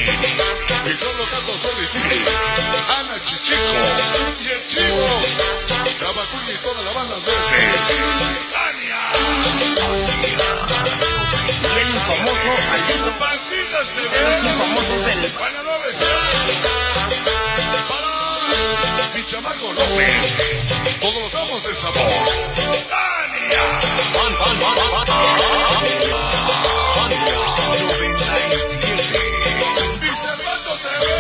B: Y solo canto solo y ti. Ana Chichico y el Chivo. Tabacuya y toda la banda verde. Tania.
G: Y el famoso Alito.
B: Pancitas de
G: Los
B: verde.
G: famosos del...
B: Para no besar. Para mi chamaco López. Todos los amos del sabor. Tania.
A: Pan, pan, pan, pan, pan. noventa y siete.
B: Mi Cervato T V.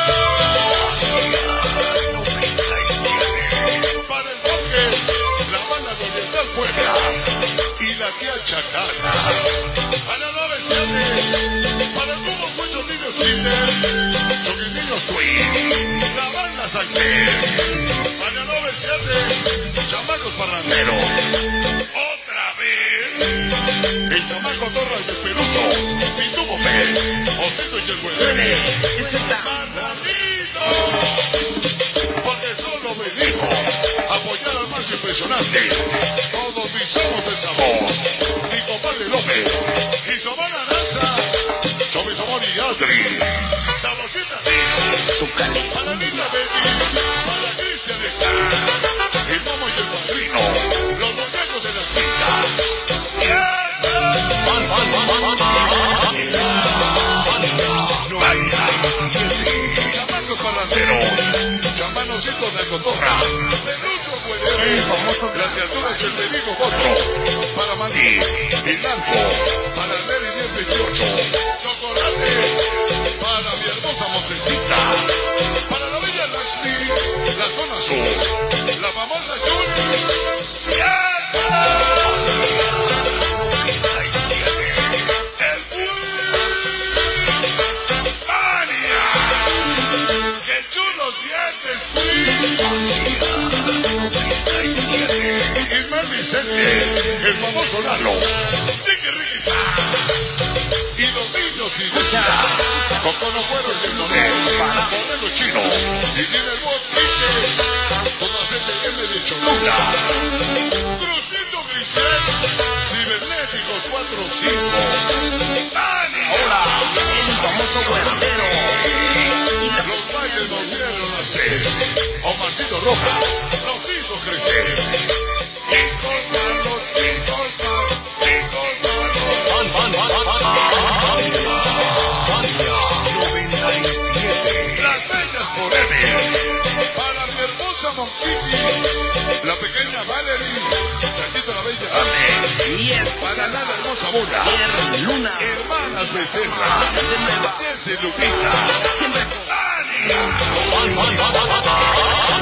A: noventa y siete.
B: Para el Bosque, la banda de Oriental Puebla y la tía Chacana. Para el nueve siete, para el Tubo muchos niños Kinder, Choquiniños Twin, la banda Sánchez. Para el nueve siete, chamacos parranderos. Otra vez, el chamaco Torra y el Peluso, mi Tubo P, Osito y el Güey.
G: Ese está...
B: Porque solo venimos a apoyar al más impresionante. Todos pisamos el sabor. Mi compadre López y su hermana Danza. Yo mi sabor y Adri. Sabrosita
G: Tu cali.
B: para Linda Betty. Para Cristian Star. El Momo y el Padrino. Los muñecos de la finca.
A: Pan, pan, pan, pan, pan. noventa y siete.
B: Chamacos parranderos. Chamanocitos de Cotorra. Peluso Güedero.
G: El famoso...
B: Las criaturas y el Benito Botro. Para Maní. Y Largo. Para Nelly diez veintiocho. Chocolate. Para mi hermosa Monsecita. Para la bella Ashley. La zona sur. La famosa Juni.
A: noventa y siete.
B: El Mania. ¡Qué chulos dientes, Queen!
A: noventa y siete.
B: Ismael Vicente, el famoso Lalo, sigue Riquita. Y los niños y Lucha, con los cueros del Donés, modelo chino, y tiene el botique, todo aceite M de Cholula. Crucito Grisel, cibernéticos cuatro cinco. ¡Tania!
G: Ahora, el famoso Güerdero. Y la...
B: Los bailes nos vieron nacer. Omarcito Roja nos hizo crecer. Chicos malos, chicos malos, chicos malos.
A: Pan, pan, pan, pan, pan. noventa y siete.
B: Las bellas forever. Para mi hermosa Monquiti. La pequeña Valerie. Tantito la bella Ale.
G: Y es
B: Para la hermosa Bola.
G: Luna.
B: Hermanas Becerra.
G: De nueva.
B: Ese Lupita.
G: Siempre...
B: Tania.
A: Pan, pan, pan, pan, pan.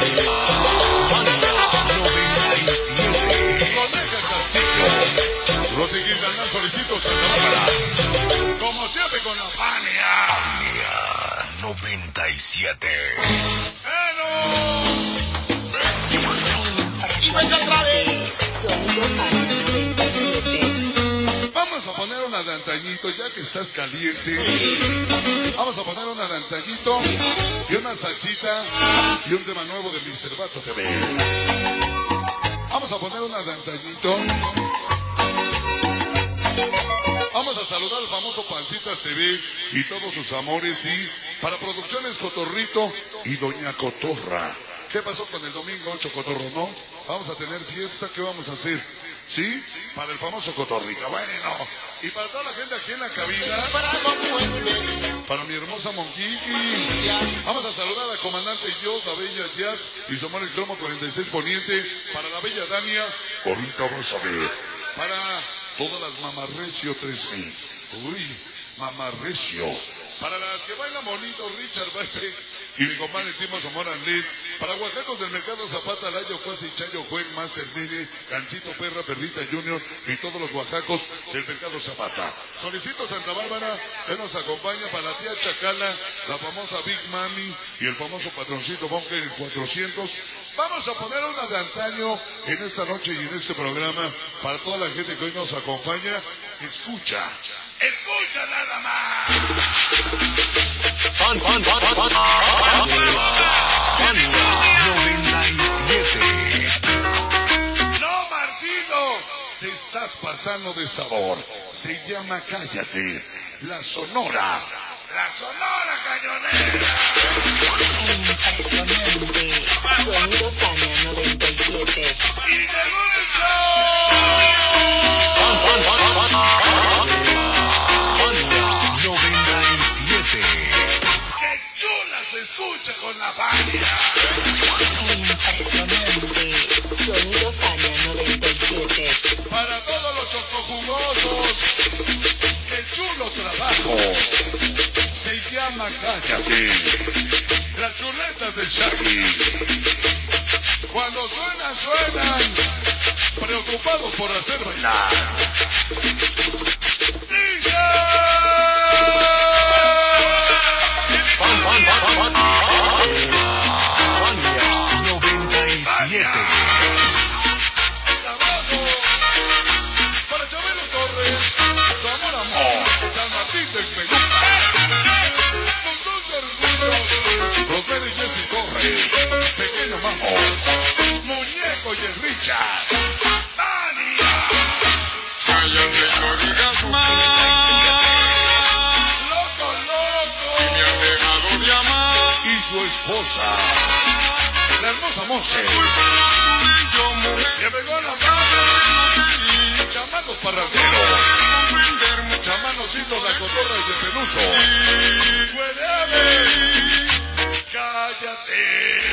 A: noventa y siete.
B: Coneja Castillo. Rosy Quintanal solicito Santa Bárbara. Como siempre con la Fania.
A: noventa y siete.
B: ¡Bueno!
D: Y venga otra vez. Sonido Fania noventa y siete.
B: Vamos a poner un adelantañito ya que estás caliente. Vamos a poner un adelantañito y una salsita y un tema nuevo de mister Vato T V. Vamos a poner un adelantañito. Vamos a saludar al famoso Pancitas T V y todos sus amores y para Producciones Cotorrito y Doña Cotorra. ¿Qué pasó con el domingo ocho, Cotorro, no? Vamos a tener fiesta, ¿qué vamos a hacer? ¿Sí? Para el famoso Cotorrita. Bueno, y para toda la gente aquí en la cabina, para mi hermosa Monquiqui, vamos a saludar al comandante Yo, la bella Jazz y su amor el cromo cuarenta y seis Poniente, para la bella Dania, ahorita vas a ver, para todas las mamarrecio tres mil. Uy, mamarrecio. Para las que bailan bonito, Richard Valle y mi compadre Timo Zamora Lid. Para Oaxacos del Mercado Zapata, Layo, Juez y Chayo, Juez, Master Nene, Cancito, Perra, Perlita Junior y todos los Oaxacos del Mercado Zapata. Solicito Santa Bárbara, que nos acompaña para la tía Chacala, la famosa Big Mami y el famoso patroncito Bunker el cuatrocientos. Vamos a poner una de antaño en esta noche y en este programa para toda la gente que hoy nos acompaña. Escucha. Escucha nada más.
A: Pan, pan, pan, pan, pan. noventa y siete.
B: No, Marcito, te estás pasando de sabor. Se llama Cállate, la Sonora. La Sonora Cañonera.
D: Impresionante. Sonido Fania noventa y siete.
B: Y llegó el show.
A: noventa y siete.
B: ¡Qué chula se escucha con la Fania!
D: Impresionante. Sonido Fania noventa y siete.
B: Para todos los chocojugosos, ¡qué chulo trabajo! Se llama Cállate. Las chuletas de Shaggy. Cuando suenan, suenan. Preocupados por hacer bailar. ¡Dice!
A: noventa y siete.
B: Sabroso. Para Chabelo Torres, Zamora Amor, San Martín de Expeluca. Con dos orgullos, Rosemary y Jessy Torres, Pequeño Mamo, Muñeco y el Richard. ¡Tania!
E: Cállate, no digas más.
B: ¡Loco, loco!
E: Me han dejado de amar.
B: Y su esposa, la hermosa Monse.
E: Yo, mujer,
B: Se pegó la mano. Chamacos parranderos. Chamanocitos, la cotorra de Peluso. Wherever. Cállate.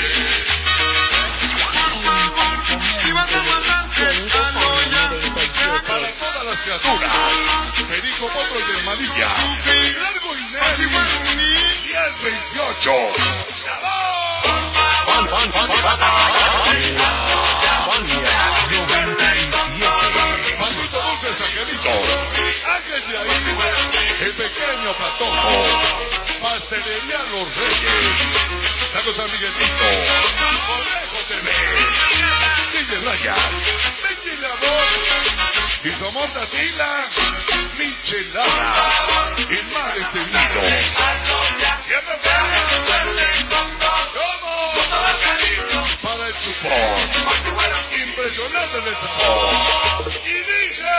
E: si vas a matarte,
D: Sonido
E: hazlo
D: Fania
E: ya.
D: noventa y siete.
B: Para todas las criaturas. Perico, Potro y Hermanilla. Largo y
E: Si
B: Nelly.
E: fuera un niño,
B: diez veintiocho. ¡Sabor!
A: noventa y siete.
B: Patito Dulces Angelitos. Ángel de ahí. El pequeño Patojo. Pastelería Los Reyes. Tacos San Miguelito. Conejo T V. D J Rayas. Benji La Voz. Y somos Tatila. Michelada. Y Mar Entendido. Siempre fue. ¿Cómo? Para el chupón. Impresionante del sabor. Y dice.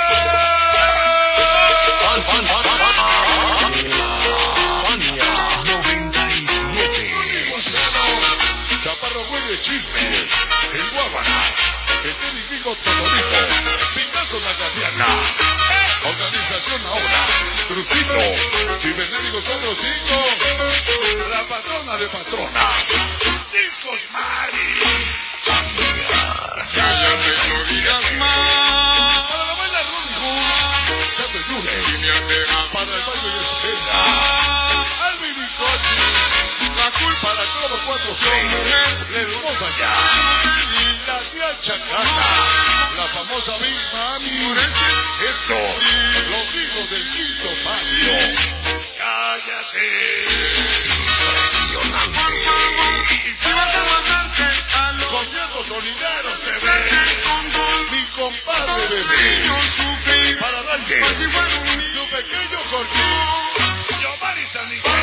A: noventa y siete.
B: Gonzalo, Chaparro Güey de Chismes, el Guábana, el Técnico Todorico, Picasso La Gadiana, Organización Ahora, Crucito, Cibernéticos cuatro cinco, la patrona de patrona, Discos Mari.
E: cállate, no digas más.
B: Para la buena Rudy Hood, Chato
E: Si
B: Yule,
E: me han dejado
B: para el baile de Espera, Alvin y Cochi,
E: la culpa,
B: para Globo cuatro seis, la hermosa ya, la tía Chacana, la famosa Big Mami, Edson, los hijos del quinto patio. Cállate.
A: Impresionante.
B: Y
E: si vas a matarte, hazlo.
B: conciertos solideros T V,
E: Con dos
B: mi compadre bebé,
E: niños sufrir.
B: para Ralte,
E: Pues si fuera un niño,
B: su pequeño Jorge, Giovanni San Miguel,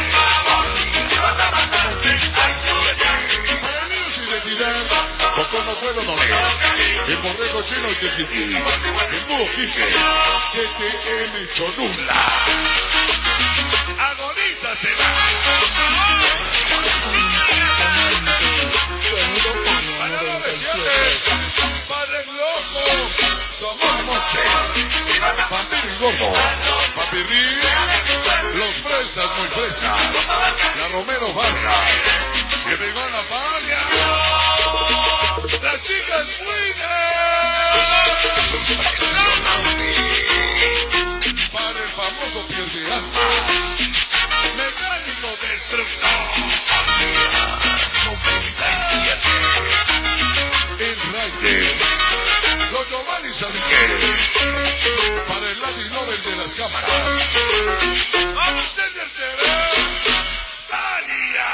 B: para niños identidad, Coco no puedo no leer, el borrego chino y Tejiti, el búho Quique, C T M Cholula, agoniza se va,
D: Sonido Fania
B: para
D: noventa y
B: noventa y siete,
D: siete.
B: Padre Loco, somos Moisés, Vampiro y Gordo, Papirri, los fresas muy fresas, la Romero Vargas, se pegó la Fania, las chicas Winner, para el famoso Pies de Almas, Mecánico Destructor,
A: noventa y siete.
B: el Raide, los Giovanni San Miguel, para el Latin Nobel de las cámaras, Auxilios T V, Tania.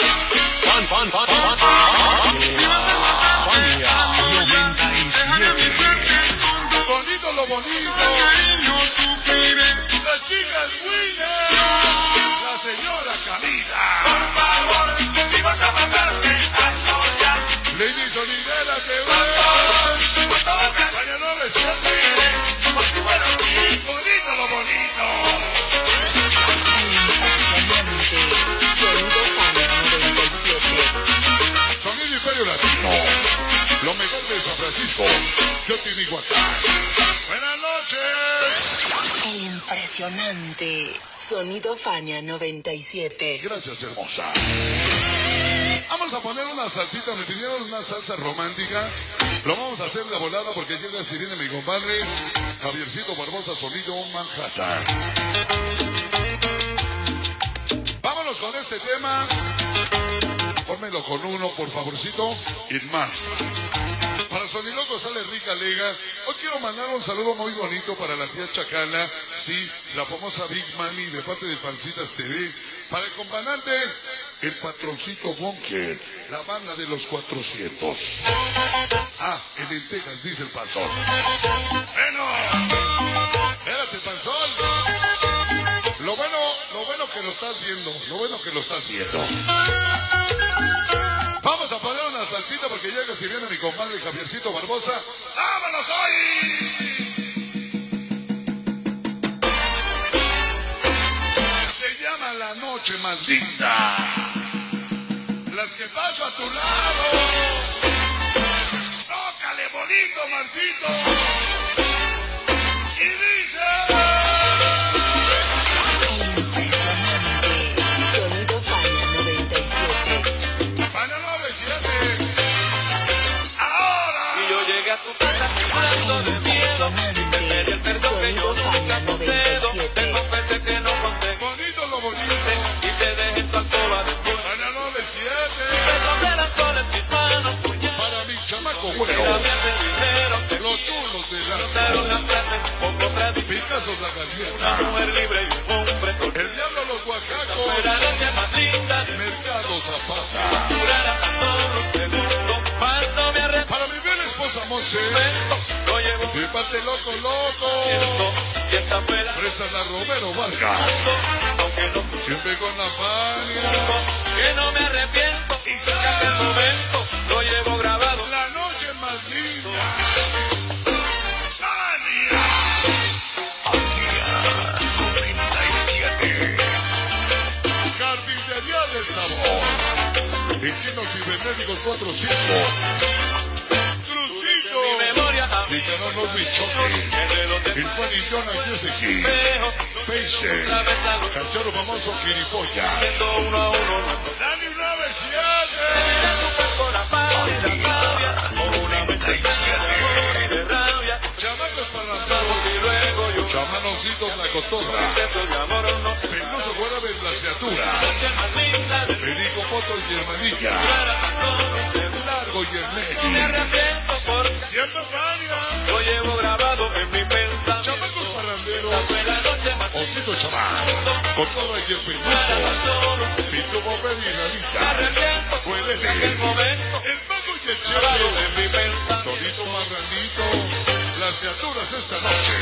A: noventa y siete.
B: Bonito lo bonito,
E: niños sufriré.
B: las chicas Winner, la señora Camila, Lady Solidera T V, Caña nueve siete, bonito lo bonito. Francisco, Teotihuacán. Buenas noches.
D: El impresionante Sonido Fania noventa y siete.
B: Gracias, hermosa. Vamos a poner una salsita, me pidieron una salsa romántica. Lo vamos a hacer de volada porque llega si viene mi compadre Javiercito Barbosa, Sonido Manhattan. Vámonos con este tema. Fórmelo con uno, por favorcito, y más. Para Soniloco sale Rica Lega. Hoy quiero mandar un saludo muy bonito para la tía Chacala, sí, la famosa Big Mami de parte de Pancitas T V. Para el comandante, el patroncito Bunker, la banda de los cuatrocientos. Ah, en lentejas, dice el panzón. Bueno, espérate, panzón. Lo bueno, lo bueno que lo estás viendo, lo bueno que lo estás viendo. Vamos a poner una salsita porque llega si viene mi compadre Javiercito Barbosa. ¡Vámonos hoy! Se llama La Noche Más Linda. Las que paso a tu lado. Tócale bonito, Marcito. Y dice...
D: Sonido Fania noventa y siete.
B: Fania noventa y siete. Ahora.
H: Y yo llegué a tu casa temblando de miedo. Y te pedí el perdón que yo nunca concedo. Te confesé que no consigo.
B: Bonito lo bonito.
H: Y te dejé en tu alcoba después.
B: Fania noventa y siete.
H: Y me tomé el sol en mis manos.
B: Para mi chamaco
H: Que
B: bueno.
H: la mía se dinero.
B: Los chulos de
H: Contaron
B: la
H: las frases poco tradicionales.
B: Picazos la
H: Una
B: galleta.
H: mujer libre y un hombre soltero.
B: El diablo los
H: Fue la
B: oaxacos.
H: noche más linda.
B: Mercado Zapata.
H: Durará tan solo un segundo. Cuando me arrepiento,
B: Para mi bien esposa Monse.
H: lo llevo
B: De parte loco loco.
H: y esa fue la
B: Presa la Romero Vargas.
H: aunque no
B: Siempre con la Fania.
H: que no me arrepiento y cerca del momento lo llevo grabado.
B: La noche más linda. Fania.
A: noventa y siete.
B: Carpintería del Sabor. Equinos cibernéticos cuatro cinco. Crucito.
H: Mi memoria a mí
B: Nicanor los bichotes. El Juan y Jonah Jesseki. Peixes. Cachorro famoso Quiripolla.
H: uno a uno
B: Dani nueve siete.
H: tu cuerpo la paz y la rabia
A: noventa y siete.
H: de rabia
B: Chamacos parranderos.
H: y luego yo
B: Chamanocitos la cotorra.
H: exceso de amor no se
B: Peluso fuera de glaciatura.
H: noche más linda de
B: Perico Poto y Hermanilla. Largo y el
H: me
B: medio.
H: arrepiento porque
B: Siempre Fania.
H: lo llevo grabado en mi pensamiento.
B: Chamacos parranderos.
H: Fue la noche más
B: Osito Chamán. Cotorra y el peluso. Pitubo y Ranita.
H: arrepiento
B: Huelele.
H: el momento
B: El mago y el
H: grabado
B: chile.
H: en mi pensamiento.
B: Torito Marranito. Las criaturas esta noche.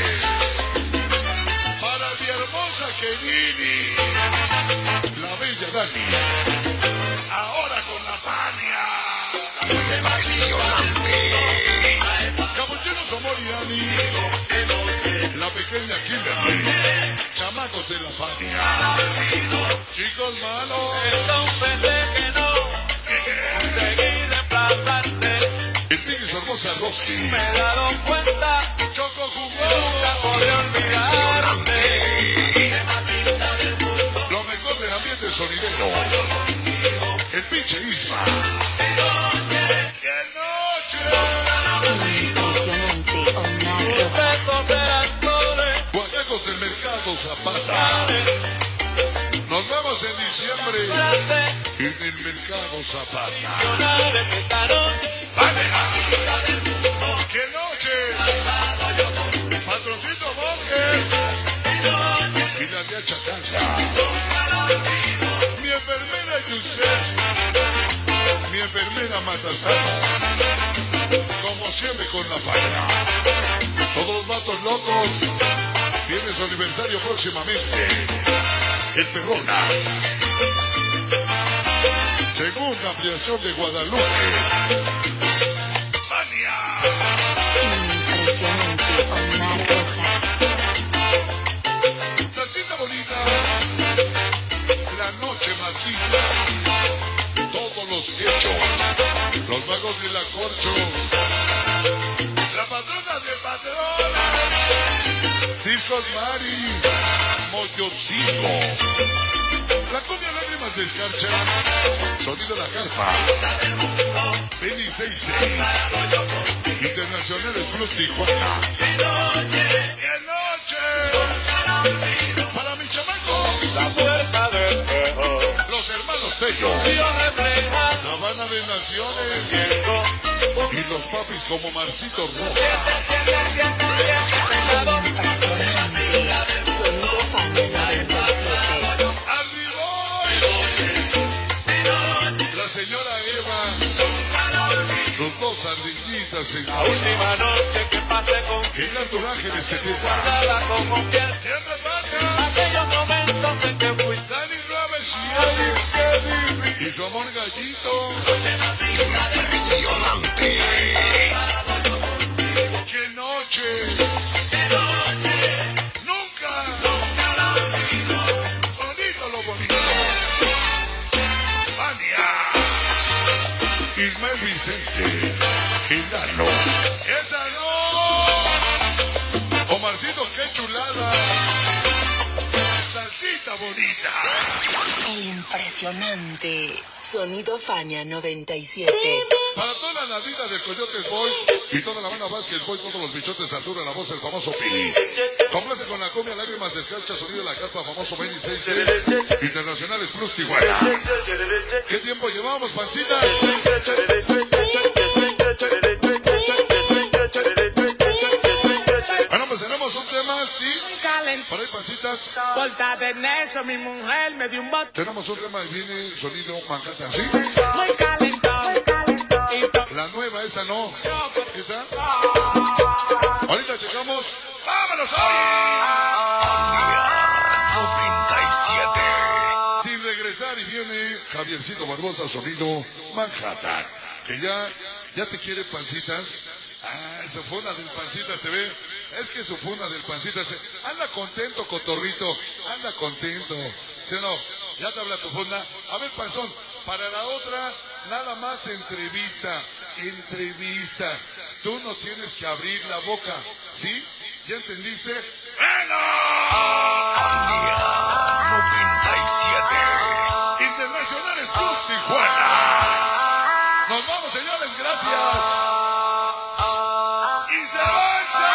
B: Para mi hermosa Kenini. La bella Dani. Ahora con la Fania.
A: Impresionante.
B: Caballeros Amor y Dani. La pequeña Kimberly. Chamacos de la Fania. Chicos malos.
H: Confesé que no conseguí reemplazarte.
B: El Piggy su hermosa Rosy.
H: Me he dado cuenta,
B: Choco
H: nunca
B: jugoso.
H: podré olvidarte.
B: Lo mejor del ambiente sonidero. El pinche Isma. ¡Qué noche!
D: Impresionante Omar
H: Tus
D: Rojas.
H: besos eran soles,
B: Guacacos del mercado Zapata. Nos vemos en diciembre
H: frases
B: en el mercado Zapata.
H: nacionales esta noche.
B: ¡Vale! ¡Qué noche! Patroncito Bonge. Y la tía Chacanga. Mi enfermera Yusef. Mi enfermera Matasana. Como siempre con la Fania. Todos los vatos locos. Tiene su aniversario próximamente. El Perrona. Segunda ampliación de Guadalupe. Fania.
D: Impresionante Omar Rojas.
B: Salsita bonita. La noche más linda. Todos los hechos. Los magos de la corcho. Discos Mari, Moyocinco. La cumbia lágrimas de escarcha. Sonido la carpa. Penny sesenta y seis. Internacionales Plus Tijuana. ¡Qué noche! Para mi chamaco.
E: La puerta del espejo.
B: Los hermanos Tello. La Habana de Naciones. Y los papis como Marcito Roja.
D: Sonido Fania noventa y siete.
B: La señora Eva, sus dos ardillitas en
E: La última noche que pasé con
B: el Artur Ángeles que te
E: nada como piel.
B: Siempre marca
E: Aquellos momentos en que fui
B: Dani Raves y y su amor Gallito.
A: Impresionante.
B: ¡Qué noche! ¡Nunca! Bonito lo bonito. Fania. Ismael Vicente. Gilano. ¡Esa no! Omarcito, qué chulada. Salsita bonita.
D: El impresionante Sonido Fania noventa y siete.
B: Para toda la vida del Coyotes Boys y toda la banda Vázquez Boys, todos los bichotes Arturo, la voz, el famoso Pili. Complace con la cumbia lágrimas de escarcha, sonido de la carpa, famoso Benny sesenta y seis. Internacionales Plus Tijuana. ¿Qué tiempo llevamos, pancitas? Bueno, pues tenemos un tema, sí. Por ahí, pancitas.
E: Corta de necio, mi mujer me dio un bote
B: Tenemos un tema y viene el sonido Manhattan, ¿sí?
E: muy calentón. Y to-
B: La nueva, esa no. ¿Esa? Ahorita llegamos. ¡Vámonos!
A: noventa y siete.
B: Sin regresar y viene Javiercito Barbosa, sonido Manhattan. Que ya, ya te quiere pancitas. Ah, su funda del pancitas te ve. Es que su funda del pancitas te... Anda contento, cotorrito. Anda contento. ¿Sí o no? Ya te habla tu funda. A ver, panzón, para la otra, nada más entrevista. Entrevista. Tú no tienes que abrir la boca. ¿Sí? ¿Ya entendiste? ¡Bueno!
A: noventa y siete.
B: Internacionales Plus Tijuana. Nos vamos, señores, gracias. Y se marcha.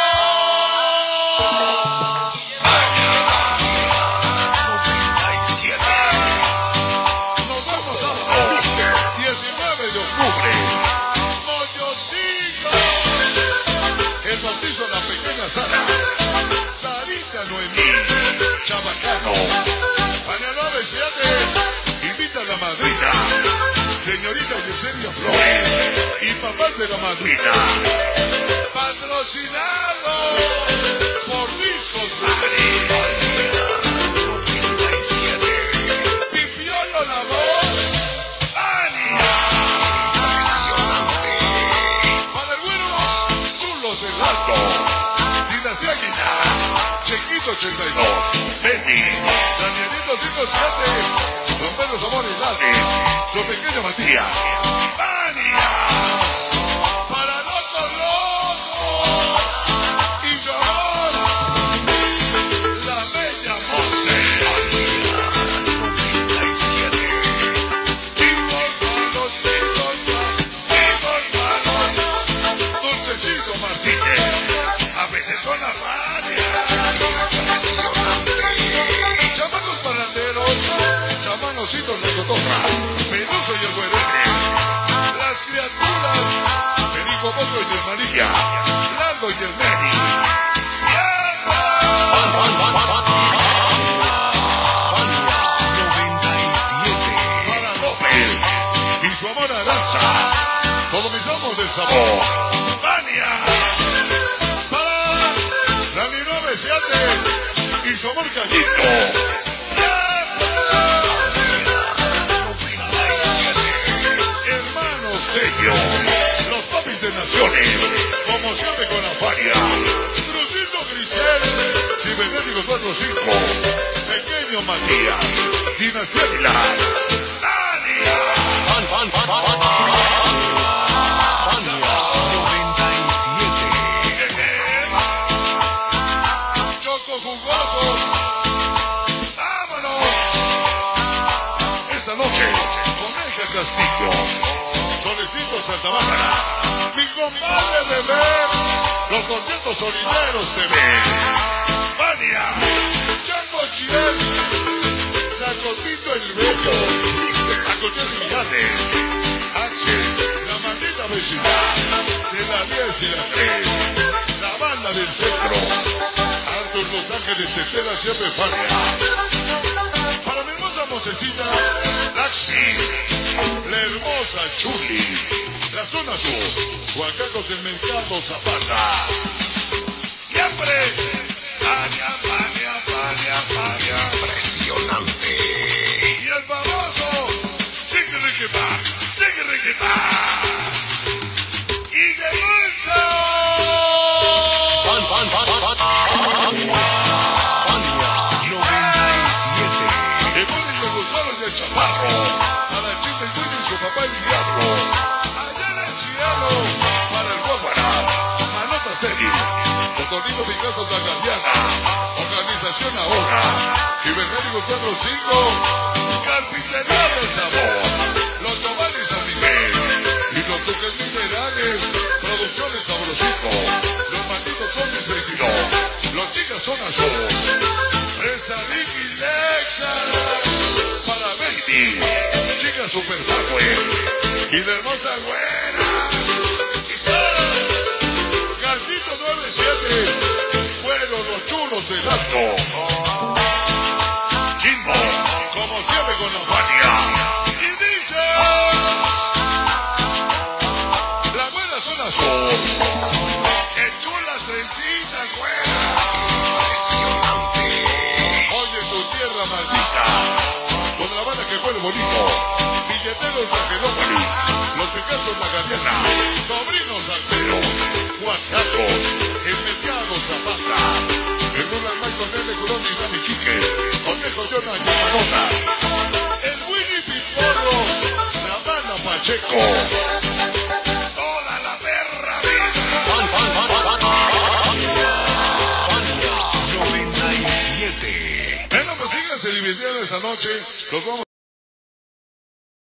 A: noventa y siete.
B: Nos vamos a diecinueve de octubre. Moyocinco. El bautizo de la pequeña Sara. Sarita Noemí. Chabacano. Fania nueve siete. Invita a la madrina. Señorita Yesenia Flores y papás de la madrina. Patrocinado por Discos Mari.
A: noventa y siete.
B: Pipiolo la voz. Ania.
A: Impresionante.
B: Para el güero, Chulos el Alto. Dinastía Aguilar. Chequito ochenta y dos. Benny. Danielito ciento siete. Don Pedro Zamores Dani. Su pequeño Matías. Ania. Para Loco Loco. Y su amor. La bella Monse.
A: noventa y siete.
B: Chicos malos, chicos malos, chicos malos. Dulcecito Martínez. A veces con la Fania.
A: Impresionante.
B: Chamacos parranderos. Chamanositos de Cotorra. Menuso y el Güerete. Las criaturas. Perico Boto y el María. Lardo y el Meri.
A: noventa y siete.
B: Para López y su amor Aranza. Todos mis amos del sabor. Vania. Para Dani nueve siete y su amor Gallito. Hermanos Tello, los papis de naciones, como siempre con la Fania. Crucito Grisel, Cibernéticos cuatro cinco, Pequeño Matías, Dinastía Aguilar, Ania.
A: noventa y siete.
B: Castillo, Solecito Santa Bárbara, mi compadre Bebé, los conciertos solideros T V, Vania, Chango Chires, Sacotito el Bello, Acotel Mijares, H, la maldita vecindad de la diez y la tres, la banda del centro, Arthur Los Ángeles Tetera siempre Fania. Para mi hermosa mocecita, Lakshmi, la hermosa Chuli, la zona sur, Huacacos del Mercado Zapata. Siempre, Fania, Fania, Fania, Fania.
A: Impresionante.
B: Y el famoso, Sigue-Rique-Pa, Sigue-Rique-Pa. Y de Mancha.
A: Fan, fan, fan, fan, fan.
B: El Chaparro, para el Chita y Willy y su papá el Diablo, allá en el Cielo, para el Guaguara, Manotas Débil, Cotonito Picasso La Guardiana, Organización Ahora, Cibernéticos cuatro cinco, Carpintería del Sabor, Los Tomales San Miguel, y los Duques Minerales, Producciones Sabrosito, Los Malditos Zombies veintidós, Los Chicas Zona Sur, Presa Ricky Lexa, para Baby, Chica Super Power, y la hermosa güera, Calcito nueve siete, bueno, los chulos del alto, Jimbo, como siempre con la Fania, y dice, la buena zona sur, que chulas trencitas, güera.
A: Impresionante.
B: Oye su tierra maldita, con la banda que huele bonito, billeteros de Angelópolis, los Picassos La Guardiana, sobrinos salseros, Juancacos, el Mercado Zapata, el Rural Michael Nene Curón y Dani Quique, Conejo Yona y Manotas, el Winnie Piporro, la banda Pacheco, toda la perra vida.
A: Fan, fan, fan, fan, fan. noventa y siete.
B: Bueno, pues síganse divirtiendo esta noche, los vamos